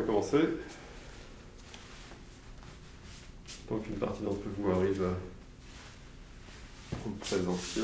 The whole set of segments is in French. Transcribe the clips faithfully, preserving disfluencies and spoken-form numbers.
commencer. Tant qu'une partie d'entre vous arrive en présentiel.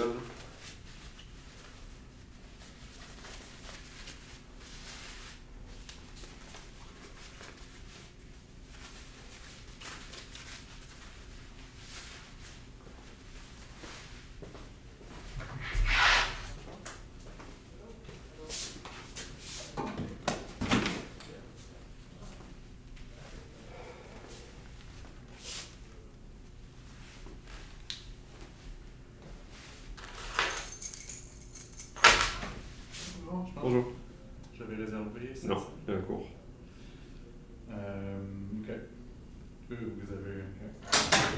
Bonjour. J'avais réservé. Non, il y a un cours. Euh, ok. Euh, vous avez. Okay.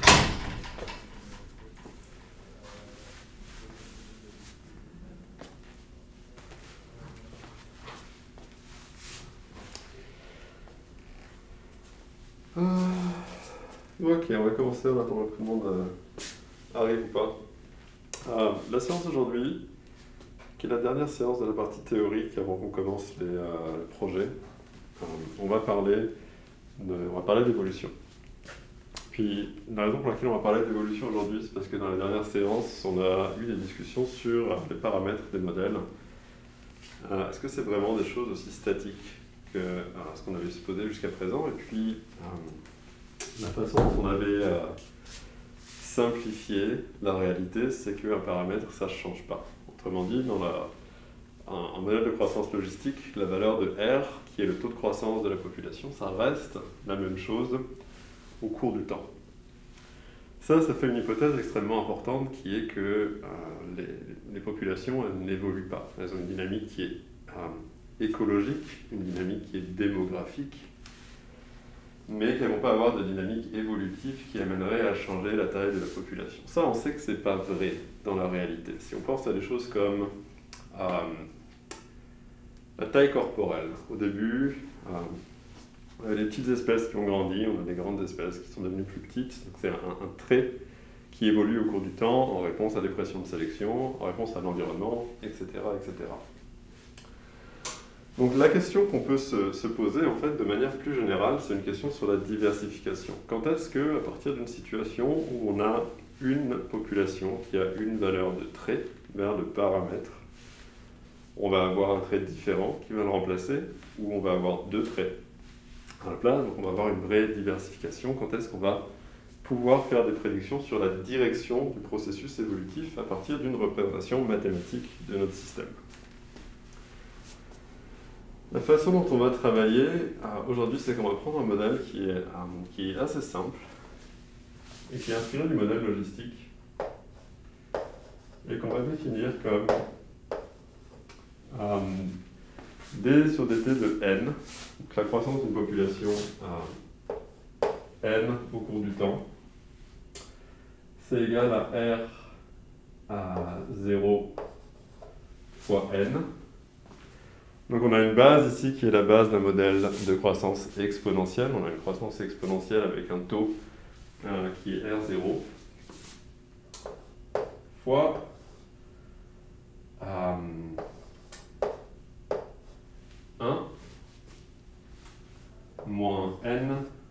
Euh, ok, on va commencer en attendant que tout le monde euh, arrive ou pas. Euh, la séance d'aujourd'hui, qui est la dernière séance de la partie théorique avant qu'on commence les, euh, les projets, euh, on va parler de, on va parler d'évolution. Puis la raison pour laquelle on va parler d'évolution aujourd'hui, c'est parce que dans la dernière séance, on a eu des discussions sur les paramètres des modèles. Euh, Est-ce que c'est vraiment des choses aussi statiques que euh, ce qu'on avait supposé jusqu'à présent? Et puis euh, la façon dont on avait euh, simplifié la réalité, c'est qu'un paramètre, ça ne change pas. Autrement dit, dans la, un, un modèle de croissance logistique, la valeur de R, qui est le taux de croissance de la population, ça reste la même chose au cours du temps. Ça, ça fait une hypothèse extrêmement importante qui est que euh, les, les populations n'évoluent pas. Elles ont une dynamique qui est euh, écologique, une dynamique qui est démographique, mais qu'elles ne vont pas avoir de dynamique évolutive qui amènerait à changer la taille de la population. Ça, on sait que ce n'est pas vrai dans la réalité. Si on pense à des choses comme euh, la taille corporelle, au début, euh, on a des petites espèces qui ont grandi, on a des grandes espèces qui sont devenues plus petites. C'est un, un trait qui évolue au cours du temps en réponse à des pressions de sélection, en réponse à l'environnement, et cetera, et cetera. Donc la question qu'on peut se, se poser, en fait, de manière plus générale, c'est une question sur la diversification. Quand est-ce que, à partir d'une situation où on a une population qui a une valeur de trait, une valeur de paramètre, on va avoir un trait différent qui va le remplacer, ou on va avoir deux traits à la place, donc on va avoir une vraie diversification. Quand est-ce qu'on va pouvoir faire des prédictions sur la direction du processus évolutif à partir d'une représentation mathématique de notre système? La façon dont on va travailler euh, aujourd'hui, c'est qu'on va prendre un modèle qui est, euh, qui est assez simple et qui est inspiré du modèle logistique et qu'on va définir comme euh, D sur dt de n, donc la croissance d'une population à n au cours du temps, c'est égal à R à zéro fois n. Donc on a une base ici qui est la base d'un modèle de croissance exponentielle. On a une croissance exponentielle avec un taux euh, qui est R zéro fois euh, un moins n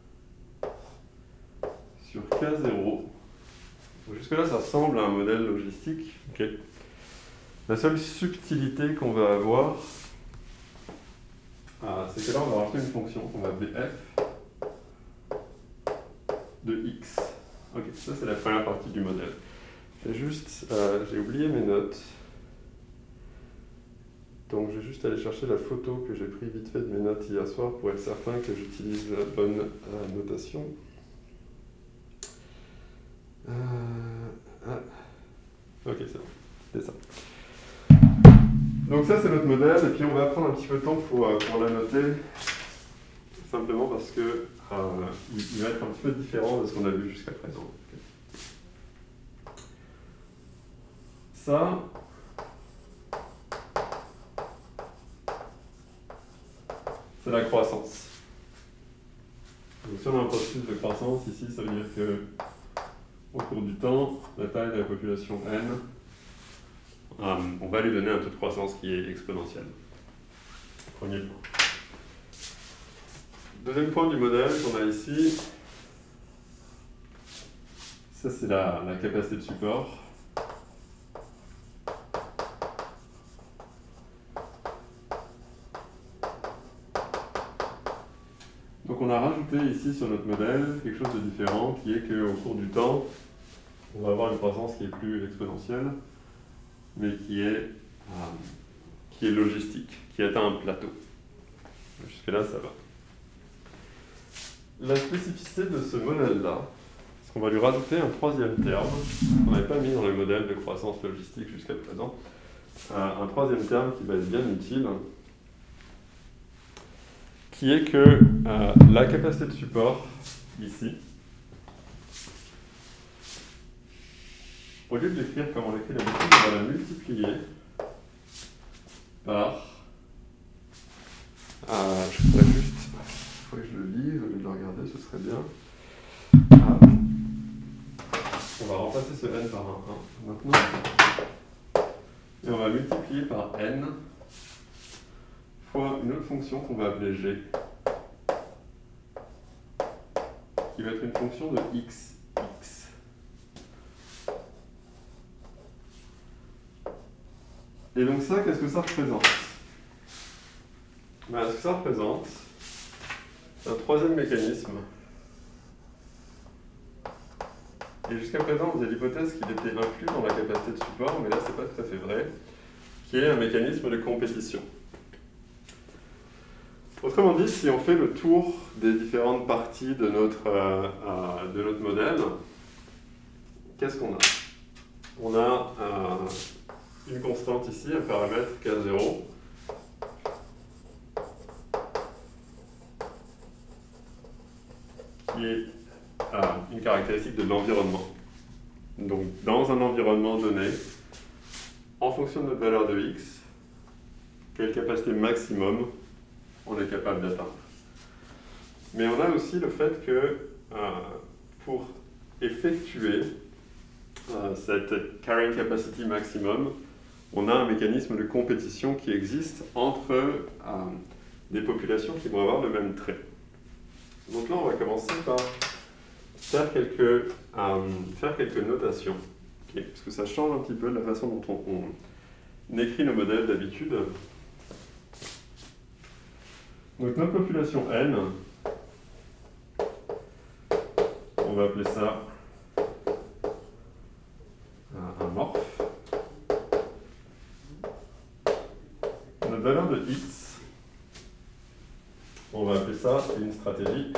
sur K zéro. Jusque là ça ressemble à un modèle logistique. Okay. La seule subtilité qu'on va avoir, ah, c'est que là on va rajouter une fonction qu'on va appeler f de x. Ok, ça c'est la première partie du modèle. J'ai juste, euh, j'ai oublié mes notes. Donc je vais juste aller chercher la photo que j'ai prise vite fait de mes notes hier soir pour être certain que j'utilise la bonne euh, notation. Euh, ah. Ok, c'est bon, c'était ça. Donc ça c'est notre modèle, et puis on va prendre un petit peu de temps pour, pour la noter, simplement parce que euh, il, il va être un petit peu différent de ce qu'on a vu jusqu'à présent. Ça, c'est la croissance. Donc si on a un processus de croissance, ici ça veut dire que au cours du temps, la taille de la population n, euh, on va lui donner un taux de croissance qui est exponentiel. Premier point. deuxième point du modèle qu'on a ici, ça c'est la, la capacité de support. Donc on a rajouté ici sur notre modèle quelque chose de différent, qui est qu'au cours du temps, on va avoir une croissance qui est plus exponentielle, mais qui est, euh, qui est logistique, qui atteint un plateau. Jusque-là, ça va. La spécificité de ce modèle-là, c'est qu'on va lui rajouter un troisième terme, qu'on n'avait pas mis dans le modèle de croissance logistique jusqu'à présent, euh, un troisième terme qui va être bien utile, qui est que euh, la capacité de support, ici, au lieu de l'écrire comme on l'écrit d'habitude, on va la multiplier par... Euh, je voudrais juste... Il faut que je le lise, au lieu de le regarder, ce serait bien. Ah. On va remplacer ce n par un un maintenant. Et on va multiplier par n fois une autre fonction qu'on va appeler g, qui va être une fonction de x, x. Et donc ça, qu'est-ce que ça représente? Ben, ce que ça représente, c'est un troisième mécanisme. Et jusqu'à présent, on faisait l'hypothèse qu'il était inclus dans la capacité de support, mais là, c'est pas tout à fait vrai, qui est un mécanisme de compétition. Autrement dit, si on fait le tour des différentes parties de notre, euh, euh, de notre modèle, qu'est-ce qu'on a? On a euh, une constante ici, un paramètre K zéro, qui est euh, une caractéristique de l'environnement. Donc, dans un environnement donné, en fonction de notre valeur de x, quelle capacité maximum on est capable d'atteindre. Mais on a aussi le fait que euh, pour effectuer euh, cette carrying capacity maximum, on a un mécanisme de compétition qui existe entre euh, des populations qui vont avoir le même trait. Donc là, on va commencer par faire quelques, euh, faire quelques notations, okay, parce que ça change un petit peu de la façon dont on, on écrit nos modèles d'habitude. Donc notre population n, on va appeler ça un morphe. Notre valeur de x, on va appeler ça une stratégie.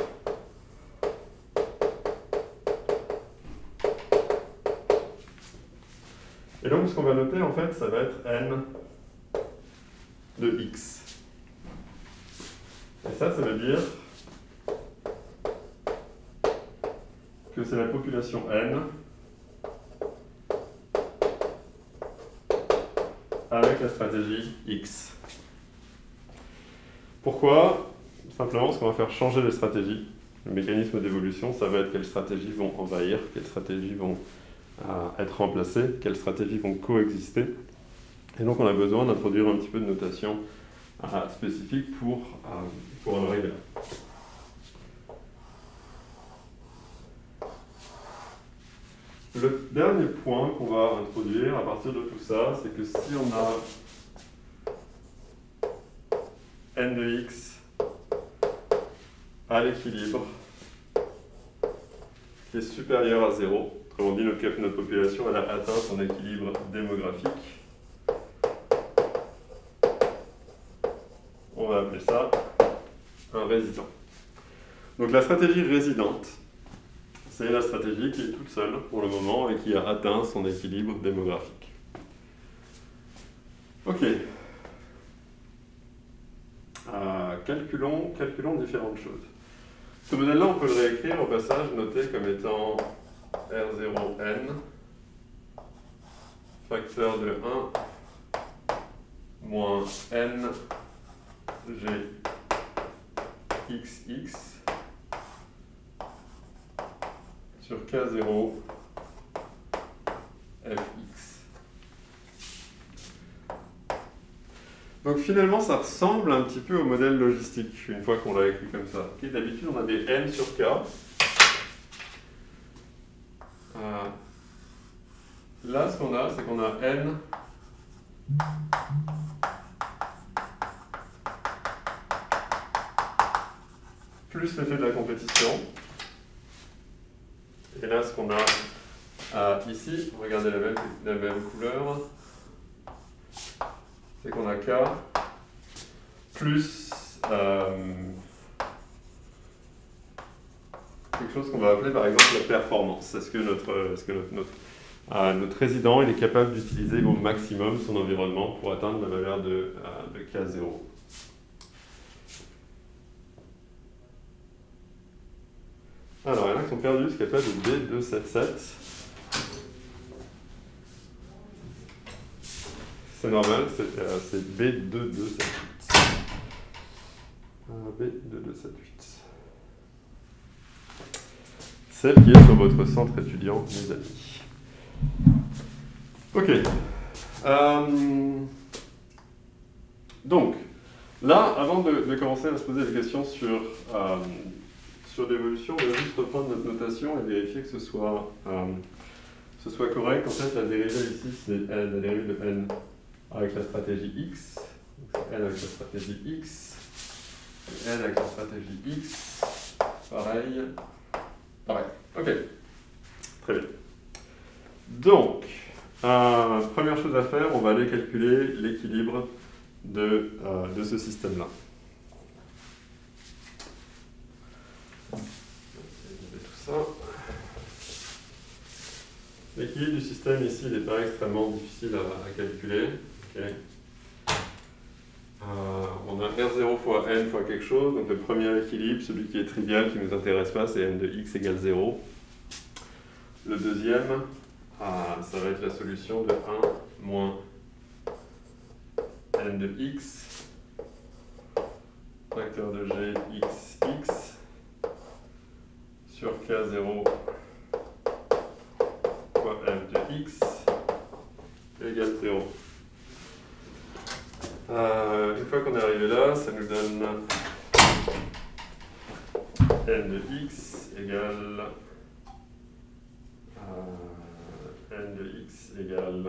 Et donc ce qu'on va noter en fait, ça va être n de x. Et ça, ça veut dire que c'est la population n avec la stratégie x. Pourquoi? Simplement parce qu'on va faire changer les stratégies. Le mécanisme d'évolution, ça va être quelles stratégies vont envahir, quelles stratégies vont euh, être remplacées, quelles stratégies vont coexister. Et donc on a besoin d'introduire un petit peu de notation euh, spécifique pour, euh, pour en arriver là. Le dernier point qu'on va introduire à partir de tout ça, c'est que si on a n de x à l'équilibre qui est supérieur à zéro, autrement dit notre, notre population elle a atteint son équilibre démographique, on va appeler ça un résident. Donc la stratégie résidente, c'est la stratégie qui est toute seule pour le moment et qui a atteint son équilibre démographique. Ok. Euh, calculons, calculons différentes choses. Ce modèle-là, on peut le réécrire au passage noté comme étant R zéro n facteur de un moins n g xx sur K zéro fx. Donc finalement, ça ressemble un petit peu au modèle logistique, une fois qu'on l'a écrit comme ça. Okay, d'habitude, on a des n sur k. Euh, là, ce qu'on a, c'est qu'on a n plus l'effet de la compétition. Et là, ce qu'on a euh, ici, regardez la même, la même couleur, c'est qu'on a k plus euh, quelque chose qu'on va appeler par exemple la performance. Est-ce que notre, est-ce que notre, notre, euh, notre résident il est capable d'utiliser au maximum son environnement pour atteindre la valeur de, euh, de k zéro? Alors, il y en a qui sont perdus, ce qu'on appelle le B deux cent soixante-dix-sept. C'est normal, c'est euh, B deux deux sept huit. B deux deux sept huit. Celle qui est sur votre centre étudiant, mes amis. Ok. Euh, donc, là, avant de, de commencer à se poser des questions sur, euh, sur l'évolution, on va juste reprendre notre notation et vérifier que ce soit, euh, ce soit correct. En fait, la dérivée ici, c'est la dérivée de n avec la stratégie x. Donc, c'est n avec la stratégie x. Et n avec la stratégie x. Pareil. Pareil. Ok. Très bien. Donc, euh, première chose à faire, on va aller calculer l'équilibre de, euh, de ce système-là. Tout ça. L'équilibre du système ici, il n'est pas extrêmement difficile à, à calculer. Okay. Euh, on a R zéro fois n fois quelque chose, donc le premier équilibre, celui qui est trivial, qui ne nous intéresse pas, c'est n de x égale zéro. Le deuxième, euh, ça va être la solution de un moins n de x, facteur de g x, x, sur k zéro fois f de x égale zéro. Euh, une fois qu'on est arrivé là, ça nous donne n de x égale euh, n de x égale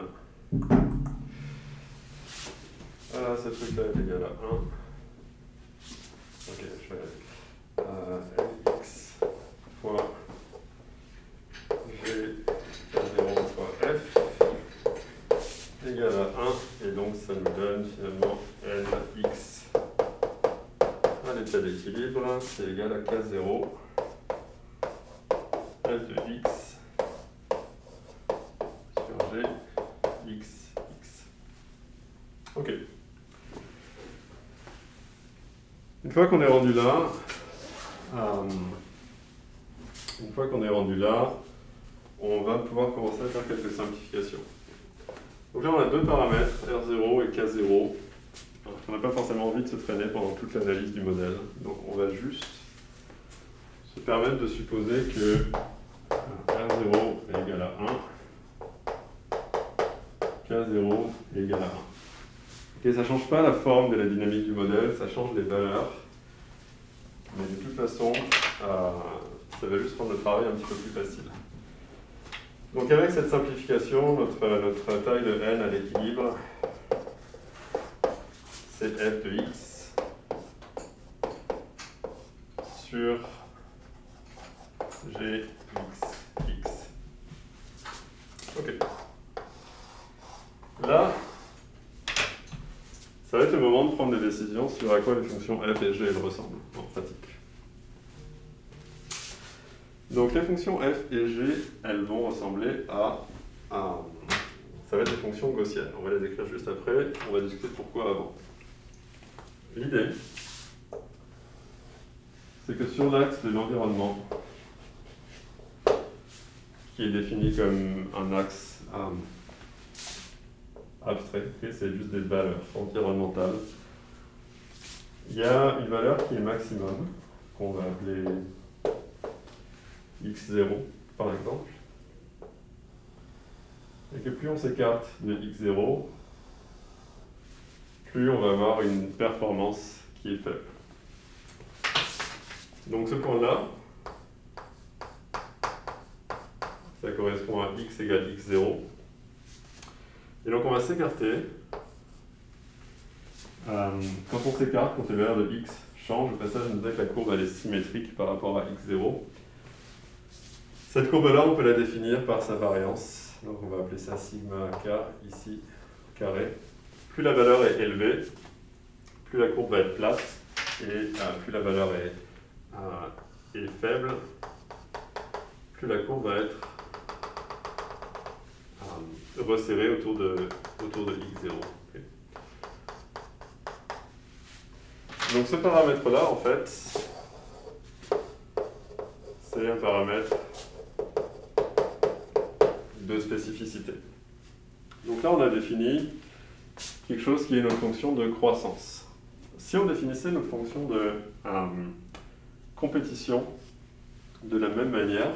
euh, ce truc là est égal à un. Ok, je vais euh, nx fois g zéro fois f égale à un, et donc ça nous donne finalement nx à l'état d'équilibre, c'est égal à k zéro f de x sur g x x. Ok. Une fois qu'on est rendu là, euh, une fois qu'on est rendu là, on va pouvoir commencer à faire quelques simplifications. Donc là, on a deux paramètres, R zéro et K zéro. On n'a pas forcément envie de se traîner pendant toute l'analyse du modèle. Donc on va juste se permettre de supposer que R zéro est égal à un, K zéro est égal à un. Okay, ça ne change pas la forme de la dynamique du modèle, ça change les valeurs. Mais de toute façon, euh, ça va juste rendre le travail un petit peu plus facile. Donc avec cette simplification, notre, notre taille de n à l'équilibre, c'est f de x sur g x x. Ok. Là, ça va être le moment de prendre des décisions sur à quoi les fonctions f et g elles ressemblent en pratique. Donc les fonctions f et g, elles vont ressembler à, à... ça va être des fonctions gaussiennes. On va les écrire juste après, on va discuter de pourquoi avant. L'idée, c'est que sur l'axe de l'environnement, qui est défini comme un axe euh, abstrait, okay, c'est juste des valeurs environnementales, il y a une valeur qui est maximum, qu'on va appeler x zéro par exemple, et que plus on s'écarte de x zéro, plus on va avoir une performance qui est faible. Donc ce point-là, ça correspond à x égale x zéro. Et donc on va s'écarter. Euh, quand on s'écarte, quand les valeurs de x changent, au passage, on dirait que la courbe elle est symétrique par rapport à x zéro. Cette courbe-là, on peut la définir par sa variance. Donc on va appeler ça sigma k ici, carré. Plus la valeur est élevée, plus la courbe va être plate, et euh, plus la valeur est, euh, est faible, plus la courbe va être euh, resserrée autour de, autour de x zéro. Okay. Donc ce paramètre-là, en fait, c'est un paramètre de spécificité. Donc là, on a défini quelque chose qui est notre fonction de croissance. Si on définissait notre fonction de euh, compétition de la même manière,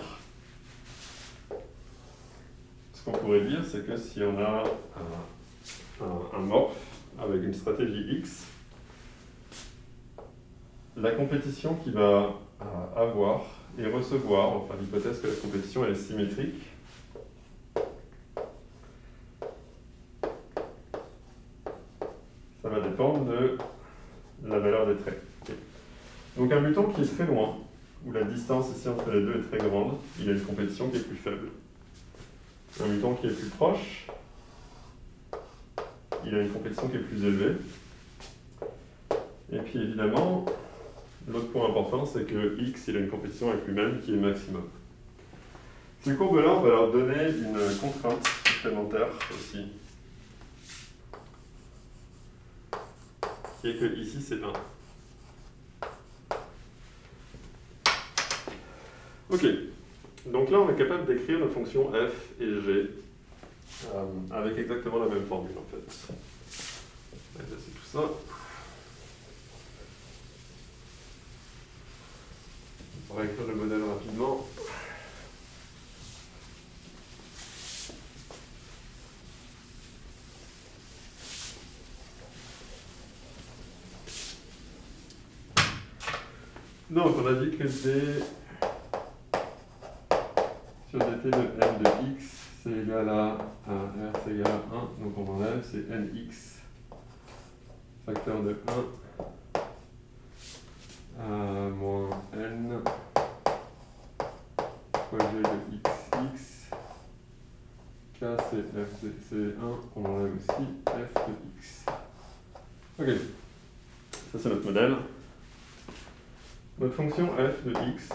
ce qu'on pourrait dire, c'est que si on a un, un, un morph avec une stratégie X, la compétition qu'il va euh, avoir et recevoir, enfin l'hypothèse que la compétition elle est symétrique, ça va dépendre de la valeur des traits. Donc un mutant qui est très loin, où la distance ici entre les deux est très grande, il a une compétition qui est plus faible. Un mutant qui est plus proche, il a une compétition qui est plus élevée. Et puis évidemment, l'autre point important, c'est que x il a une compétition avec lui-même qui est maximum. Ces courbes-là, on va leur donner une contrainte supplémentaire aussi, qui est que ici c'est un. Ok, donc là on est capable d'écrire nos fonctions f et g euh, avec exactement la même formule en fait. Allez, c'est tout ça. On va écrire le modèle rapidement. Donc on a dit que d sur dt de n de x c'est égal à un, r c'est égal à un, donc on enlève, c'est nx facteur de un à moins n fois g de xx, k c'est f de c'est un, on enlève aussi f de x. Ok, ça c'est notre modèle. Notre fonction f de x,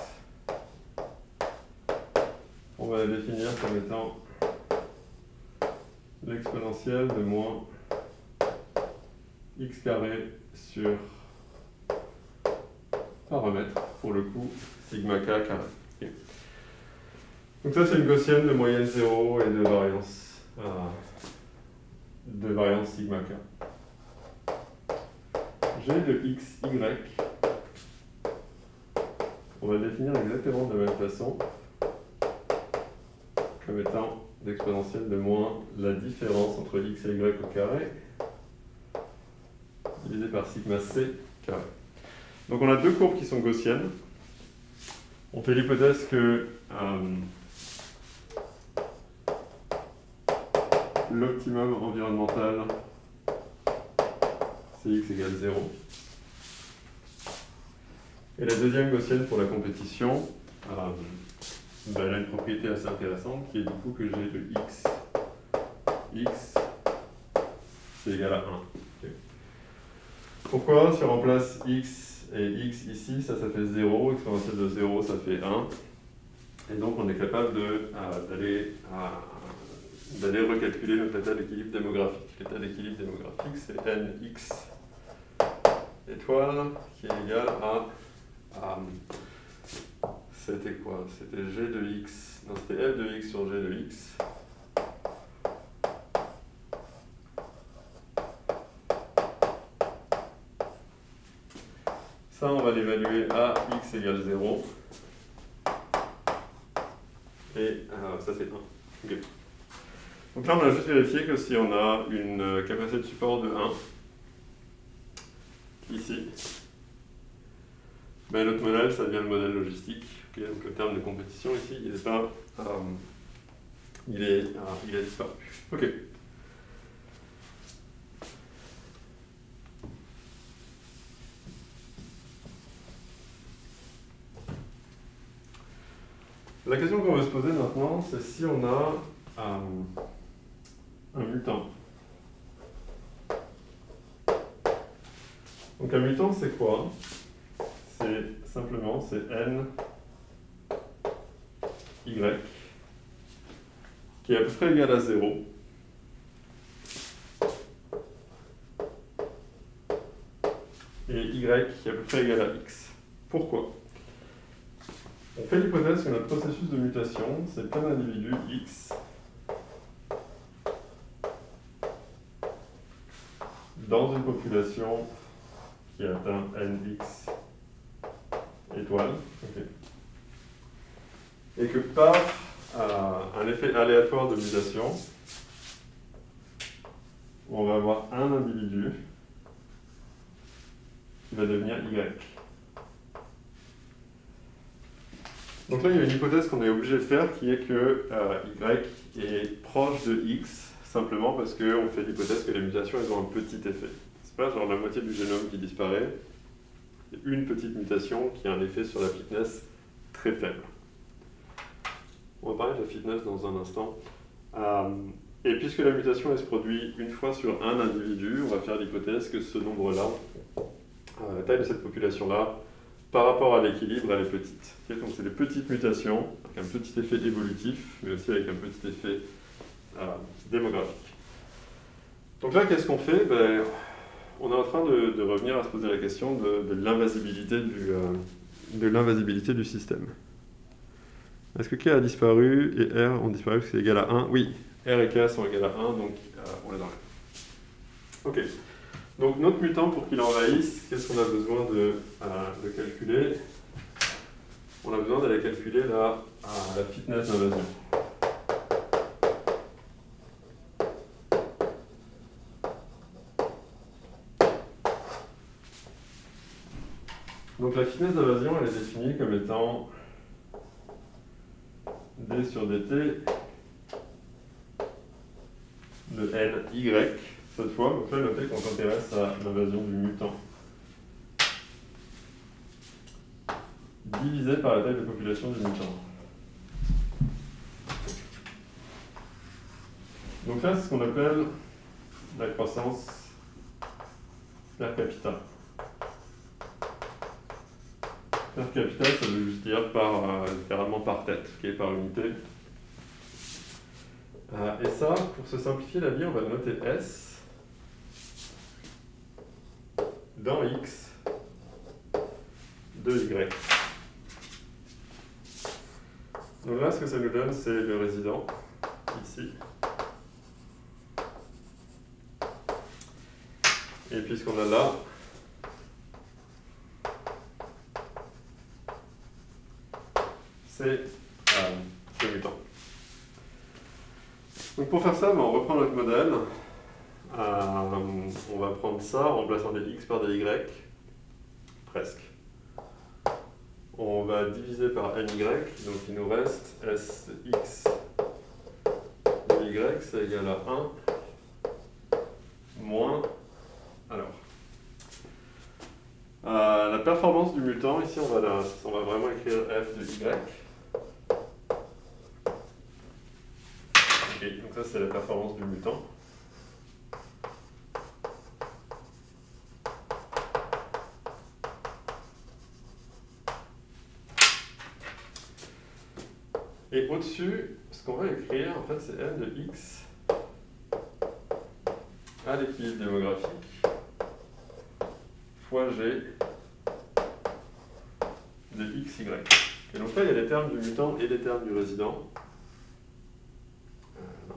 on va la définir comme étant l'exponentielle de moins x carré sur paramètre, pour le coup, sigma k carré. Okay. Donc ça c'est une gaussienne de moyenne zéro et de variance, euh, de variance sigma k. G de x, y, on va le définir exactement de la même façon, comme étant l'exponentielle de moins la différence entre x et y au carré, divisé par sigma c carré. Donc on a deux courbes qui sont gaussiennes. On fait l'hypothèse que euh, l'optimum environnemental, c'est x égale zéro. Et la deuxième gaussienne pour la compétition, euh, bah, elle a une propriété assez intéressante qui est du coup que j'ai de x, x, c'est égal à un. Okay. Pourquoi? Si on remplace x et x ici, ça, ça fait zéro, exponentielle de zéro, ça fait un. Et donc on est capable d'aller euh, d'aller recalculer notre état d'équilibre démographique. L'état d'équilibre démographique, c'est nx étoile qui est égal à Um, c'était quoi? C'était g de x, non c'était f de x sur g de x. Ça on va l'évaluer à x égale zéro. Et euh, ça c'est un. Okay. Donc là on a juste vérifié que si on a une capacité de support de un, ici, ben, notre modèle, ça devient le modèle logistique. Okay, donc le terme de compétition ici, il est pas, euh, il est, euh, il a disparu. Ok. La question qu'on va se poser maintenant, c'est si on a euh, un mutant. Donc un mutant, c'est quoi? C'est simplement, c'est n y qui est à peu près égal à zéro. Et y qui est à peu près égal à x. Pourquoi? On fait l'hypothèse que notre processus de mutation, c'est qu'un individu x dans une population qui atteint nx étoiles, okay. Et que par euh, un effet aléatoire de mutation, on va avoir un individu qui va devenir y. Donc là, il y a une hypothèse qu'on est obligé de faire qui est que euh, y est proche de x, simplement parce qu'on fait l'hypothèse que les mutations elles ont un petit effet. C'est pas genre la moitié du génome qui disparaît, c'est une petite mutation qui a un effet sur la fitness très faible. On va parler de la fitness dans un instant. Euh, et puisque la mutation elle se produit une fois sur un individu, on va faire l'hypothèse que ce nombre-là, euh, la taille de cette population-là, par rapport à l'équilibre, elle est petite. Okay, donc c'est des petites mutations, avec un petit effet évolutif, mais aussi avec un petit effet euh, démographique. Donc là, qu'est-ce qu'on fait? Ben, on est en train de, de revenir à se poser la question de, de l'invasibilité du, euh, de l'invasibilité du système. Est-ce que K a disparu et R ont disparu parce que c'est égal à un? Oui, R et K sont égaux à un, donc euh, on les enlève. Ok. Donc notre mutant, pour qu'il envahisse, qu'est-ce qu'on a besoin de, euh, de calculer? On a besoin d'aller calculer la, euh, la fitness d'invasion. Donc la fitness d'invasion, elle est définie comme étant d sur dt de n y cette fois. Donc là, notez qu'on s'intéresse à l'invasion du mutant. Divisé par la taille de population du mutant. Donc là, c'est ce qu'on appelle la croissance per capita. Per capita, ça veut juste dire par, euh, littéralement par tête, qui est par unité. Euh, et ça, pour se simplifier la vie, on va le noter S dans X de Y. Donc là, ce que ça nous donne, c'est le résident, ici. Et puis ce qu'on a là, c'est euh, le mutant. Donc pour faire ça, ben, on reprend notre modèle. Euh, on va prendre ça en remplaçant des x par des y, presque. On va diviser par ny, donc il nous reste s de x de y, c'est égal à un moins. Alors, euh, la performance du mutant, ici on va, la, on va vraiment écrire f de y. Ok, donc ça c'est la performance du mutant. Et au-dessus, ce qu'on va écrire, en fait, c'est n de x à l'équilibre démographique fois g de xy. Et donc là, il y a les termes du mutant et les termes du résident. Euh, non.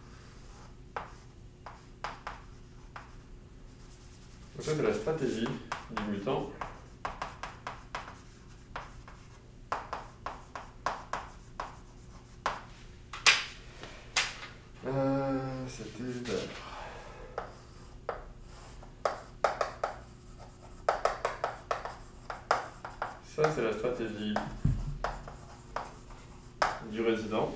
Donc ça, c'est la stratégie du mutant. Euh, C'était... ça, c'est la stratégie du résident.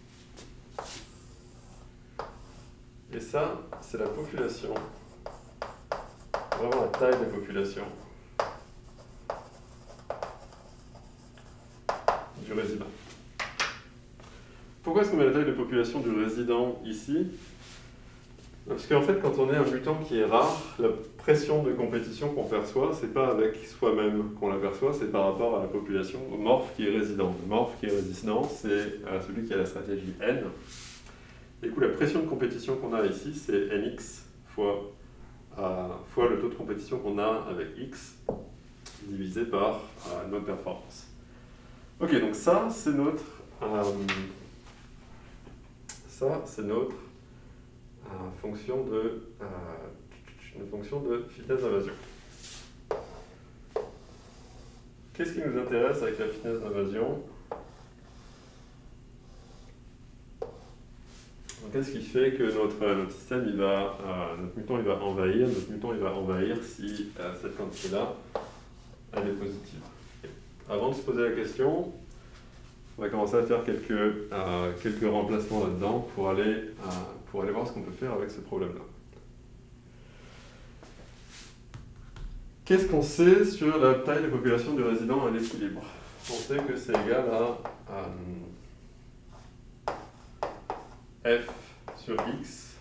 Et ça, c'est la population. Vraiment la taille de population du résident. Pourquoi est-ce qu'on met la taille de population du résident ici? Parce qu'en fait, quand on est un mutant qui est rare, la pression de compétition qu'on perçoit, c'est pas avec soi-même qu'on la perçoit, c'est par rapport à la population, au morph qui est résident. Le morph qui est résident, c'est celui qui a la stratégie N. Et du coup, la pression de compétition qu'on a ici, c'est Nx fois, euh, fois le taux de compétition qu'on a avec X, divisé par euh, notre performance. Ok, donc ça, c'est notre... Euh, ça, c'est notre euh, fonction de, euh, une fonction de fitness d'invasion. Qu'est-ce qui nous intéresse avec la fitness d'invasion? Qu'est-ce qui fait que notre, notre système, il va, euh, notre mutant, il va envahir, notre mutant, il va envahir si euh, cette quantité-là, elle est positive. Avant de se poser la question, on va commencer à faire quelques, euh, quelques remplacements là-dedans pour aller, euh, pour aller voir ce qu'on peut faire avec ce problème-là. Qu'est-ce qu'on sait sur la taille de population du résident à l'équilibre? On sait que c'est égal à euh, f sur x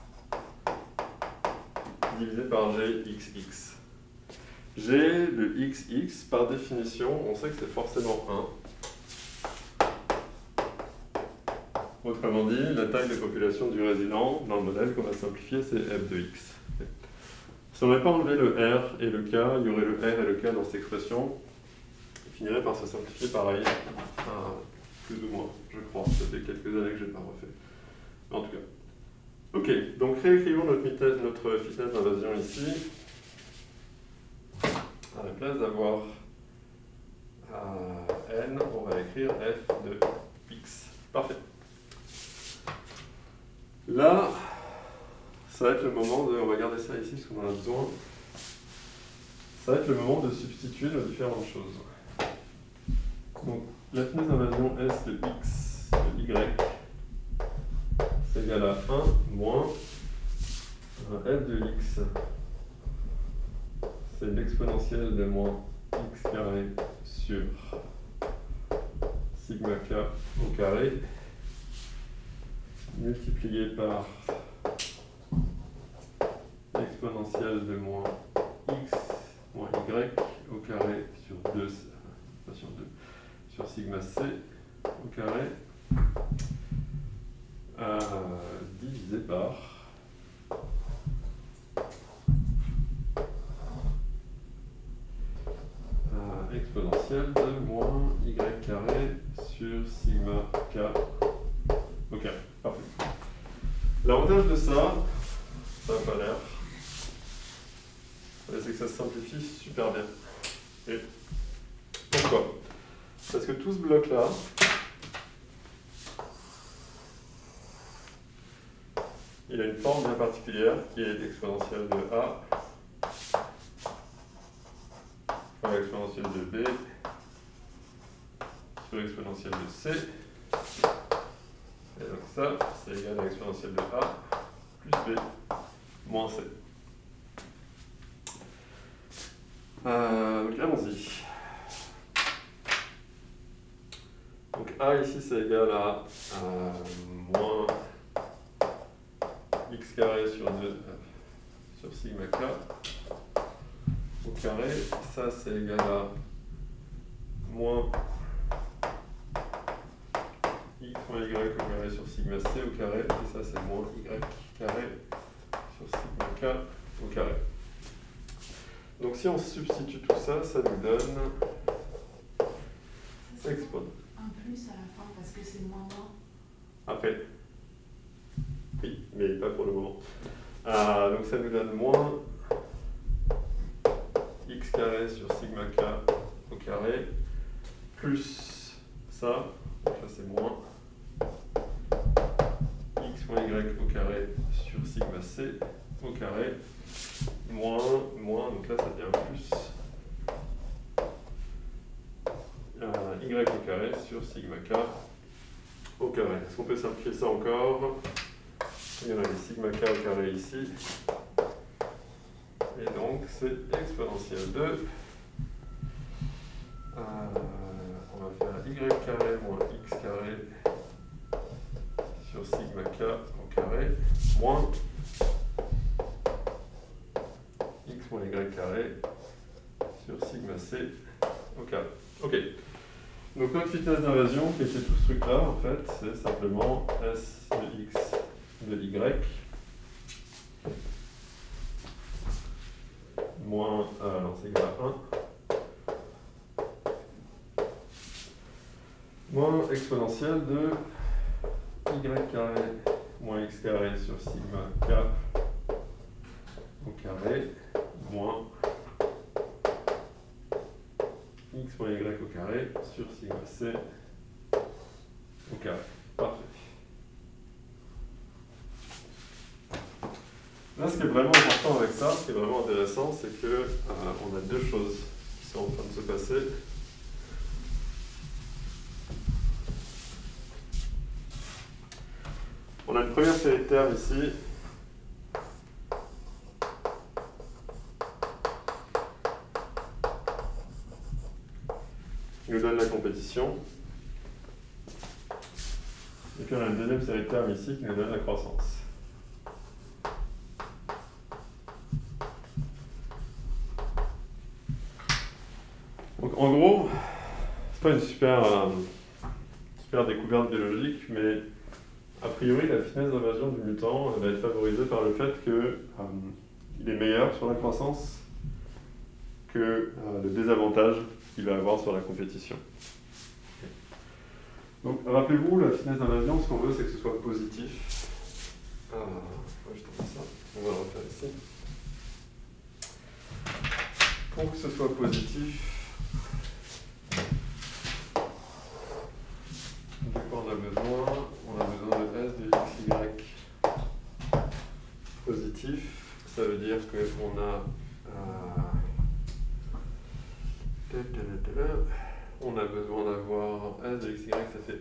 divisé par g xx. G de xx, par définition, on sait que c'est forcément un. Autrement dit, la taille de population du résident, dans le modèle qu'on va simplifier, c'est f de x. Si on n'avait pas enlevé le r et le k, il y aurait le r et le k dans cette expression. Il finirait par se simplifier pareil, à plus ou moins, je crois. Ça fait quelques années que je n'ai pas refait. En tout cas. Ok, donc réécrivons notre, vitesse, notre fitness d'invasion ici. À la place d'avoir euh, n, on va écrire f de x. Parfait. Là, ça va être le moment de... On va garder ça ici parce qu'on en a besoin. Ça va être le moment de substituer nos différentes choses. Donc, la fitness d'invasion S de x de y, c'est égal à un moins f de x. C'est l'exponentielle de moins x carré sur sigma k au carré, multiplié par l'exponentielle de moins x moins y au carré sur deux, pas sur deux, sur sigma c au carré, euh, divisé par euh, exponentielle de moins y carré sur sigma k au carré. Parfait. L'avantage de ça, ça n'a pas l'air, c'est que ça se simplifie super bien. Et pourquoi? Parce que tout ce bloc-là, il a une forme bien particulière qui est l'exponentielle de A par l'exponentielle de B sur l'exponentielle de C. Et donc ça, c'est égal à l'exponentielle de A plus B moins C. Euh, donc allons-y. Donc A ici c'est égal à euh, moins x carré sur deux euh, sur sigma k au carré. Ça c'est égal à moins x moins y au carré sur sigma c au carré. Et ça c'est moins y carré sur sigma k au carré. Donc si on substitue tout ça, ça nous donne expo. Un plus à la fin parce que c'est moins moins. Après. Oui, mais pas pour le moment. Euh, donc ça nous donne moins x carré sur sigma k au carré plus ça, donc là c'est moins x moins y au carré sur sigma c au carré moins, moins, donc là ça devient plus sur sigma k au carré. Est-ce qu'on peut simplifier ça encore? Il y en a les sigma k au carré ici. Et donc c'est exponentielle de... Euh, on va faire y carré moins x carré sur sigma k au carré moins x moins y carré sur sigma c au carré. Ok. Donc notre vitesse d'invasion, qui était tout ce truc-là, en fait, c'est simplement s de x de y moins, euh, alors c'est égal à un, moins exponentielle de y carré moins x carré sur sigma k au carré moins x moins y au carré sur sigma c au carré. Parfait. Là, ce qui est vraiment important avec ça, ce qui est vraiment intéressant, c'est que euh, on a deux choses qui sont en train de se passer. On a une première série de termes ici. Qui nous donne la compétition. Et puis on a une deuxième série de termes ici qui nous donne la croissance. Donc en gros, c'est pas une super, euh, super découverte biologique, mais a priori la vitesse d'invasion du mutant va être favorisée par le fait qu'il euh, est meilleur sur la croissance que euh, le désavantage qu'il va avoir sur la compétition. Donc rappelez-vous, la finesse d'invasion, ce qu'on veut, c'est que ce soit positif. Ah, ouais, je trouve ça. On va le refaire ici. Pour que ce soit positif, de quoi on a besoin? On a besoin de S de xy positif. Ça veut dire qu'on a euh, on a besoin d'avoir S de xy, ça fait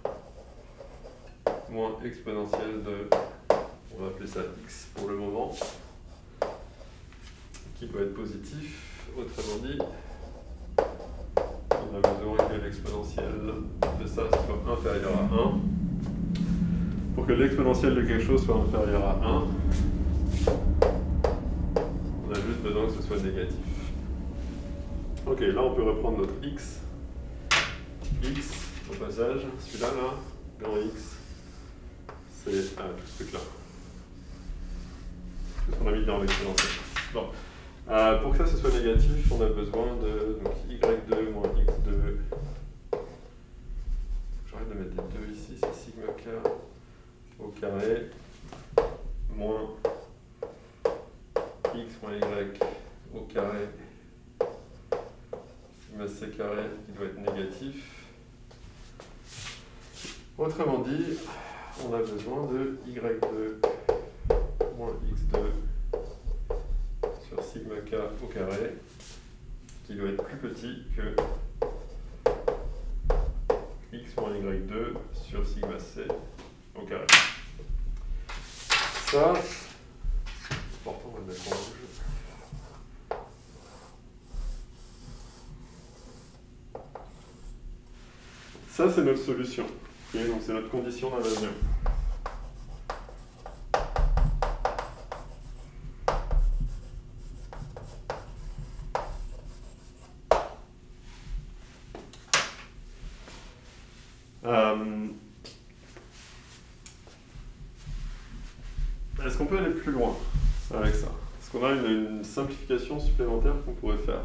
un moins exponentielle de, on va appeler ça x pour le moment, qui doit être positif. Autrement dit, on a besoin que l'exponentielle de ça soit inférieur à un. Pour que l'exponentielle de quelque chose soit inférieur à un, on a juste besoin que ce soit négatif. Ok, là on peut reprendre notre x. X, au passage, celui-là, là, grand X, c'est ah, tout ce truc-là. Tout ce qu'on a mis dans l'exponentielle. Bon. Euh, pour que ça ce soit négatif, on a besoin de donc, y deux moins x deux. J'arrête de mettre des deux ici, c'est sigma k au carré moins x moins y au carré sigma c carré qui doit être négatif. Autrement dit, on a besoin de y deux moins x deux sur sigma k au carré, qui doit être plus petit que x moins y deux sur sigma c au carré. Ça, c'est important, on va le mettre en rouge. Ça, c'est notre solution. Okay, donc c'est notre condition d'invasion. Euh, Est-ce qu'on peut aller plus loin avec ça? Est-ce qu'on a une, une simplification supplémentaire qu'on pourrait faire?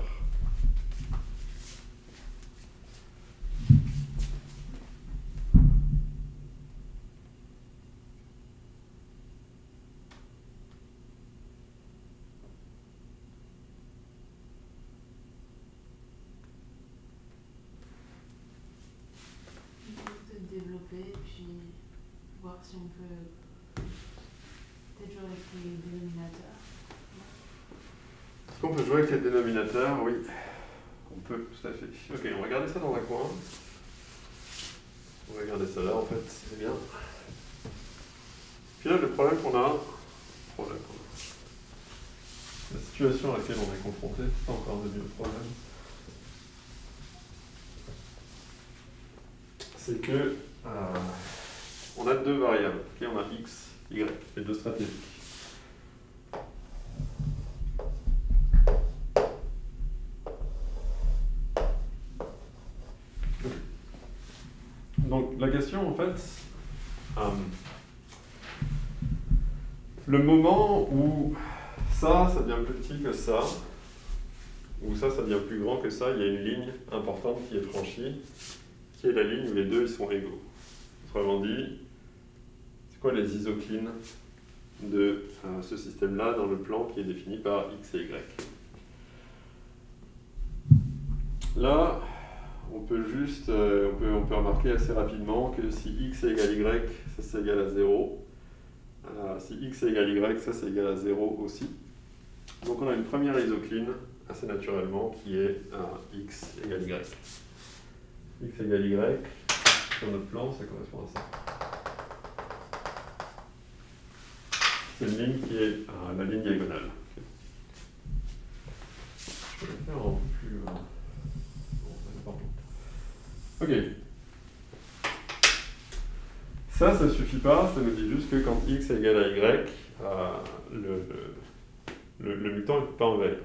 Développer, puis voir si on peut peut-être jouer avec les dénominateurs. Est-ce qu'on peut jouer avec les dénominateurs? Oui, on peut, tout à fait. Ok, on va garder ça dans un coin. va garder ça là en fait, c'est bien. Puis là, le problème qu'on a, problème qu'on a, la situation à laquelle on est confronté, c'est pas encore devenu le problème, c'est que euh, on a deux variables, okay, on a x, y, les deux stratégiques. Donc la question en fait, euh, le moment où ça, ça devient plus petit que ça, ou ça, ça devient plus grand que ça, il y a une ligne importante qui est franchie, qui est la ligne où les deux ils sont égaux. Autrement dit, c'est quoi les isoclines de euh, ce système-là dans le plan qui est défini par x et y? Là, on peut juste, euh, on peut, on peut remarquer assez rapidement que si x égale y, ça c'est égal à zéro. Euh, si x égale y, ça c'est égal à zéro aussi. Donc on a une première isocline assez naturellement qui est euh, x égale y. X égale y, sur notre plan, ça correspond à ça. C'est une ligne qui est euh, la ligne diagonale. Je peux le faire en plus... Euh... Ok. Ça, ça ne suffit pas, ça nous dit juste que quand x est égal à y, euh, le, le, le, le mutant ne peut pas envahir.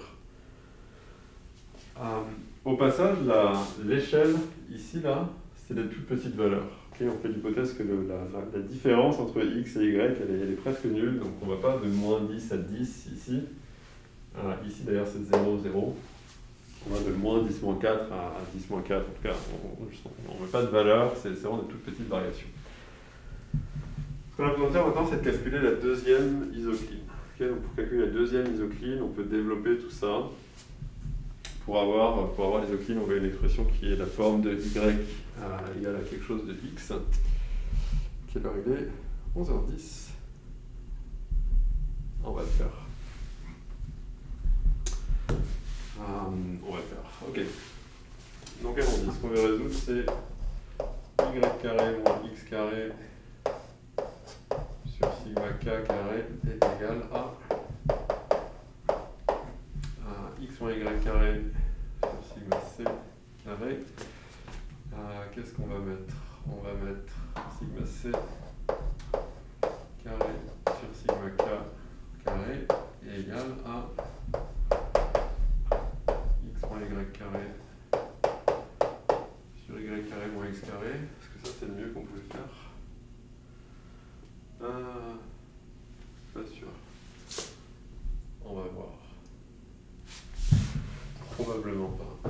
Euh, au passage, l'échelle, ici, là, c'est des toutes petites valeurs. Okay, on fait l'hypothèse que le, la, la, la différence entre x et y, elle est, elle est presque nulle, donc on ne va pas de moins dix à dix ici. Euh, ici, d'ailleurs, c'est zéro, zéro. On va de moins dix moins quatre à dix moins quatre, en tout cas, on ne met pas de valeur, c'est vraiment de toutes petites variations. Ce qu'on a besoin de faire maintenant, c'est de calculer la deuxième isocline. Okay, donc pour calculer la deuxième isocline, on peut développer tout ça. Pour avoir, pour avoir l'isocline, on veut une expression qui est la forme de y euh, égale à quelque chose de x. Quelle heure il est? onze heures dix. On va le faire. Um, on va le faire. Ok. Donc allons-y. Ce qu'on veut résoudre, c'est y carré moins x carré sur sigma k carré est égal à, à x moins y carré sur sigma c carré. Euh, Qu'est-ce qu'on va mettre? On va mettre sigma c carré sur sigma k carré est égal à y carré sur y carré moins x carré, parce que ça c'est le mieux qu'on pouvait faire. Euh, pas sûr. On va voir. Probablement pas.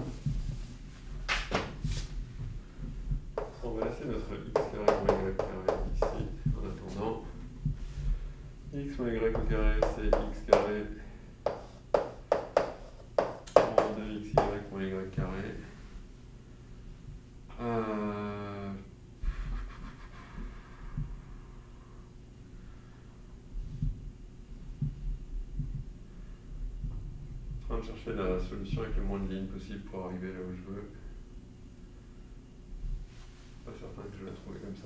On va laisser notre x carré moins y carré ici en attendant. X moins y au carré c'est x carré deux x y moins y carré. Euh... Je suis en train de chercher la solution avec le moins de lignes possible pour arriver là où je veux. Pas certain que je vais la trouver comme ça.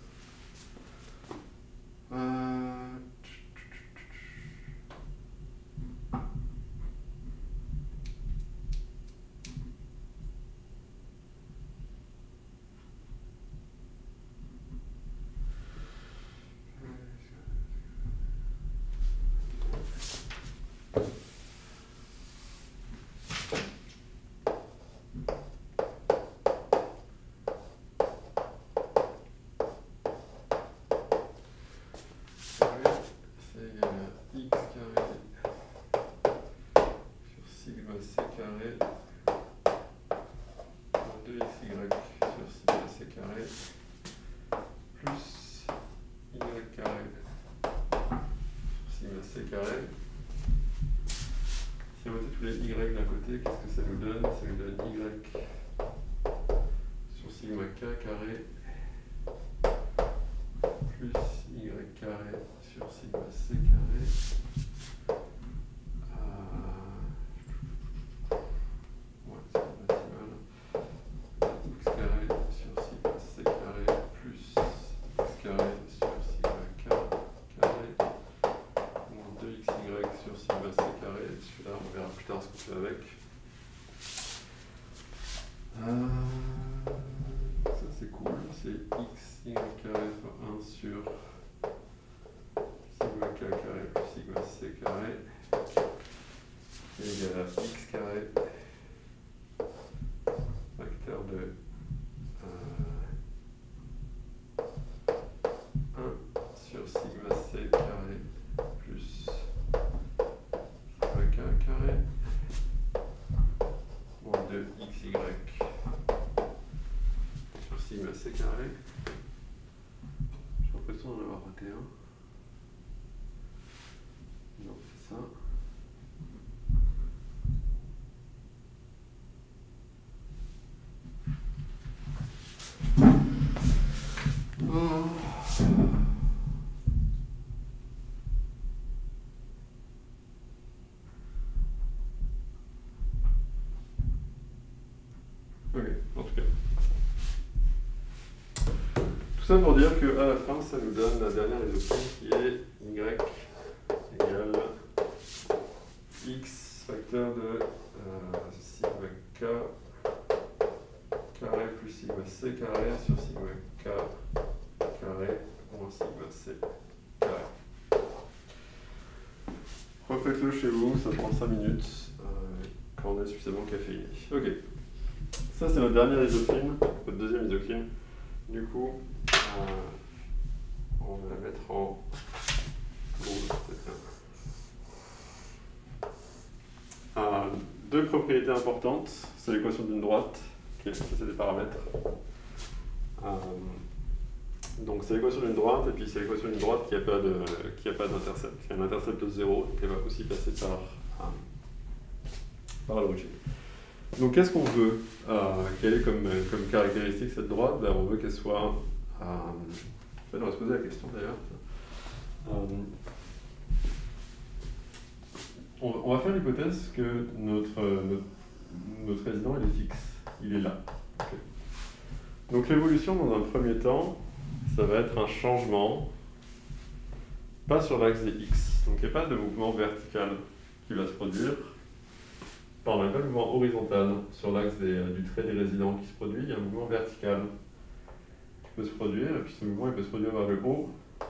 Euh... Si on mettait tous les y d'un côté, qu'est-ce que ça nous donne? Ça nous donne y sur sigma k carré plus y carré sur sigma c carré. Euh... Ouais, c'est pas si mal. X carré sur sigma c carré plus carré. J'ai l'impression d'en avoir raté un. Non, c'est ça. Oh. Ok, en tout cas. Tout ça pour dire qu'à la fin, ça nous donne la dernière isoprime qui est y égale x facteur de euh, sigma k carré plus sigma c carré sur sigma k carré moins sigma c carré. Refaites-le chez vous, ça prend cinq minutes euh, quand on est suffisamment caféiné. Ok. Ça, c'est notre dernière isoprime, notre deuxième isoprime. Du coup, euh, on va la mettre en rouge, peut-être. Euh, deux propriétés importantes, c'est l'équation d'une droite, okay, ça c'est des paramètres. Euh, donc c'est l'équation d'une droite, et puis c'est l'équation d'une droite qui n'a pas de, qui a pas d'intercept, qui a un intercept de zéro, donc elle va aussi passer par, euh, par l'origine. Donc qu'est-ce qu'on veut euh, Quelle est comme, comme caractéristique cette droite? Ben, on veut qu'elle soit... Euh, en fait, on va se poser la question d'ailleurs. Euh, on, on va faire l'hypothèse que notre, notre, notre résident il est fixe, il est là. Okay. Donc l'évolution dans un premier temps, ça va être un changement, pas sur l'axe des x. Donc il n'y a pas de mouvement vertical qui va se produire. Pardon, il n'y a pas de mouvement horizontal sur l'axe du trait des résidents qui se produit, il y a un mouvement vertical qui peut se produire, et puis ce mouvement il peut se produire vers le haut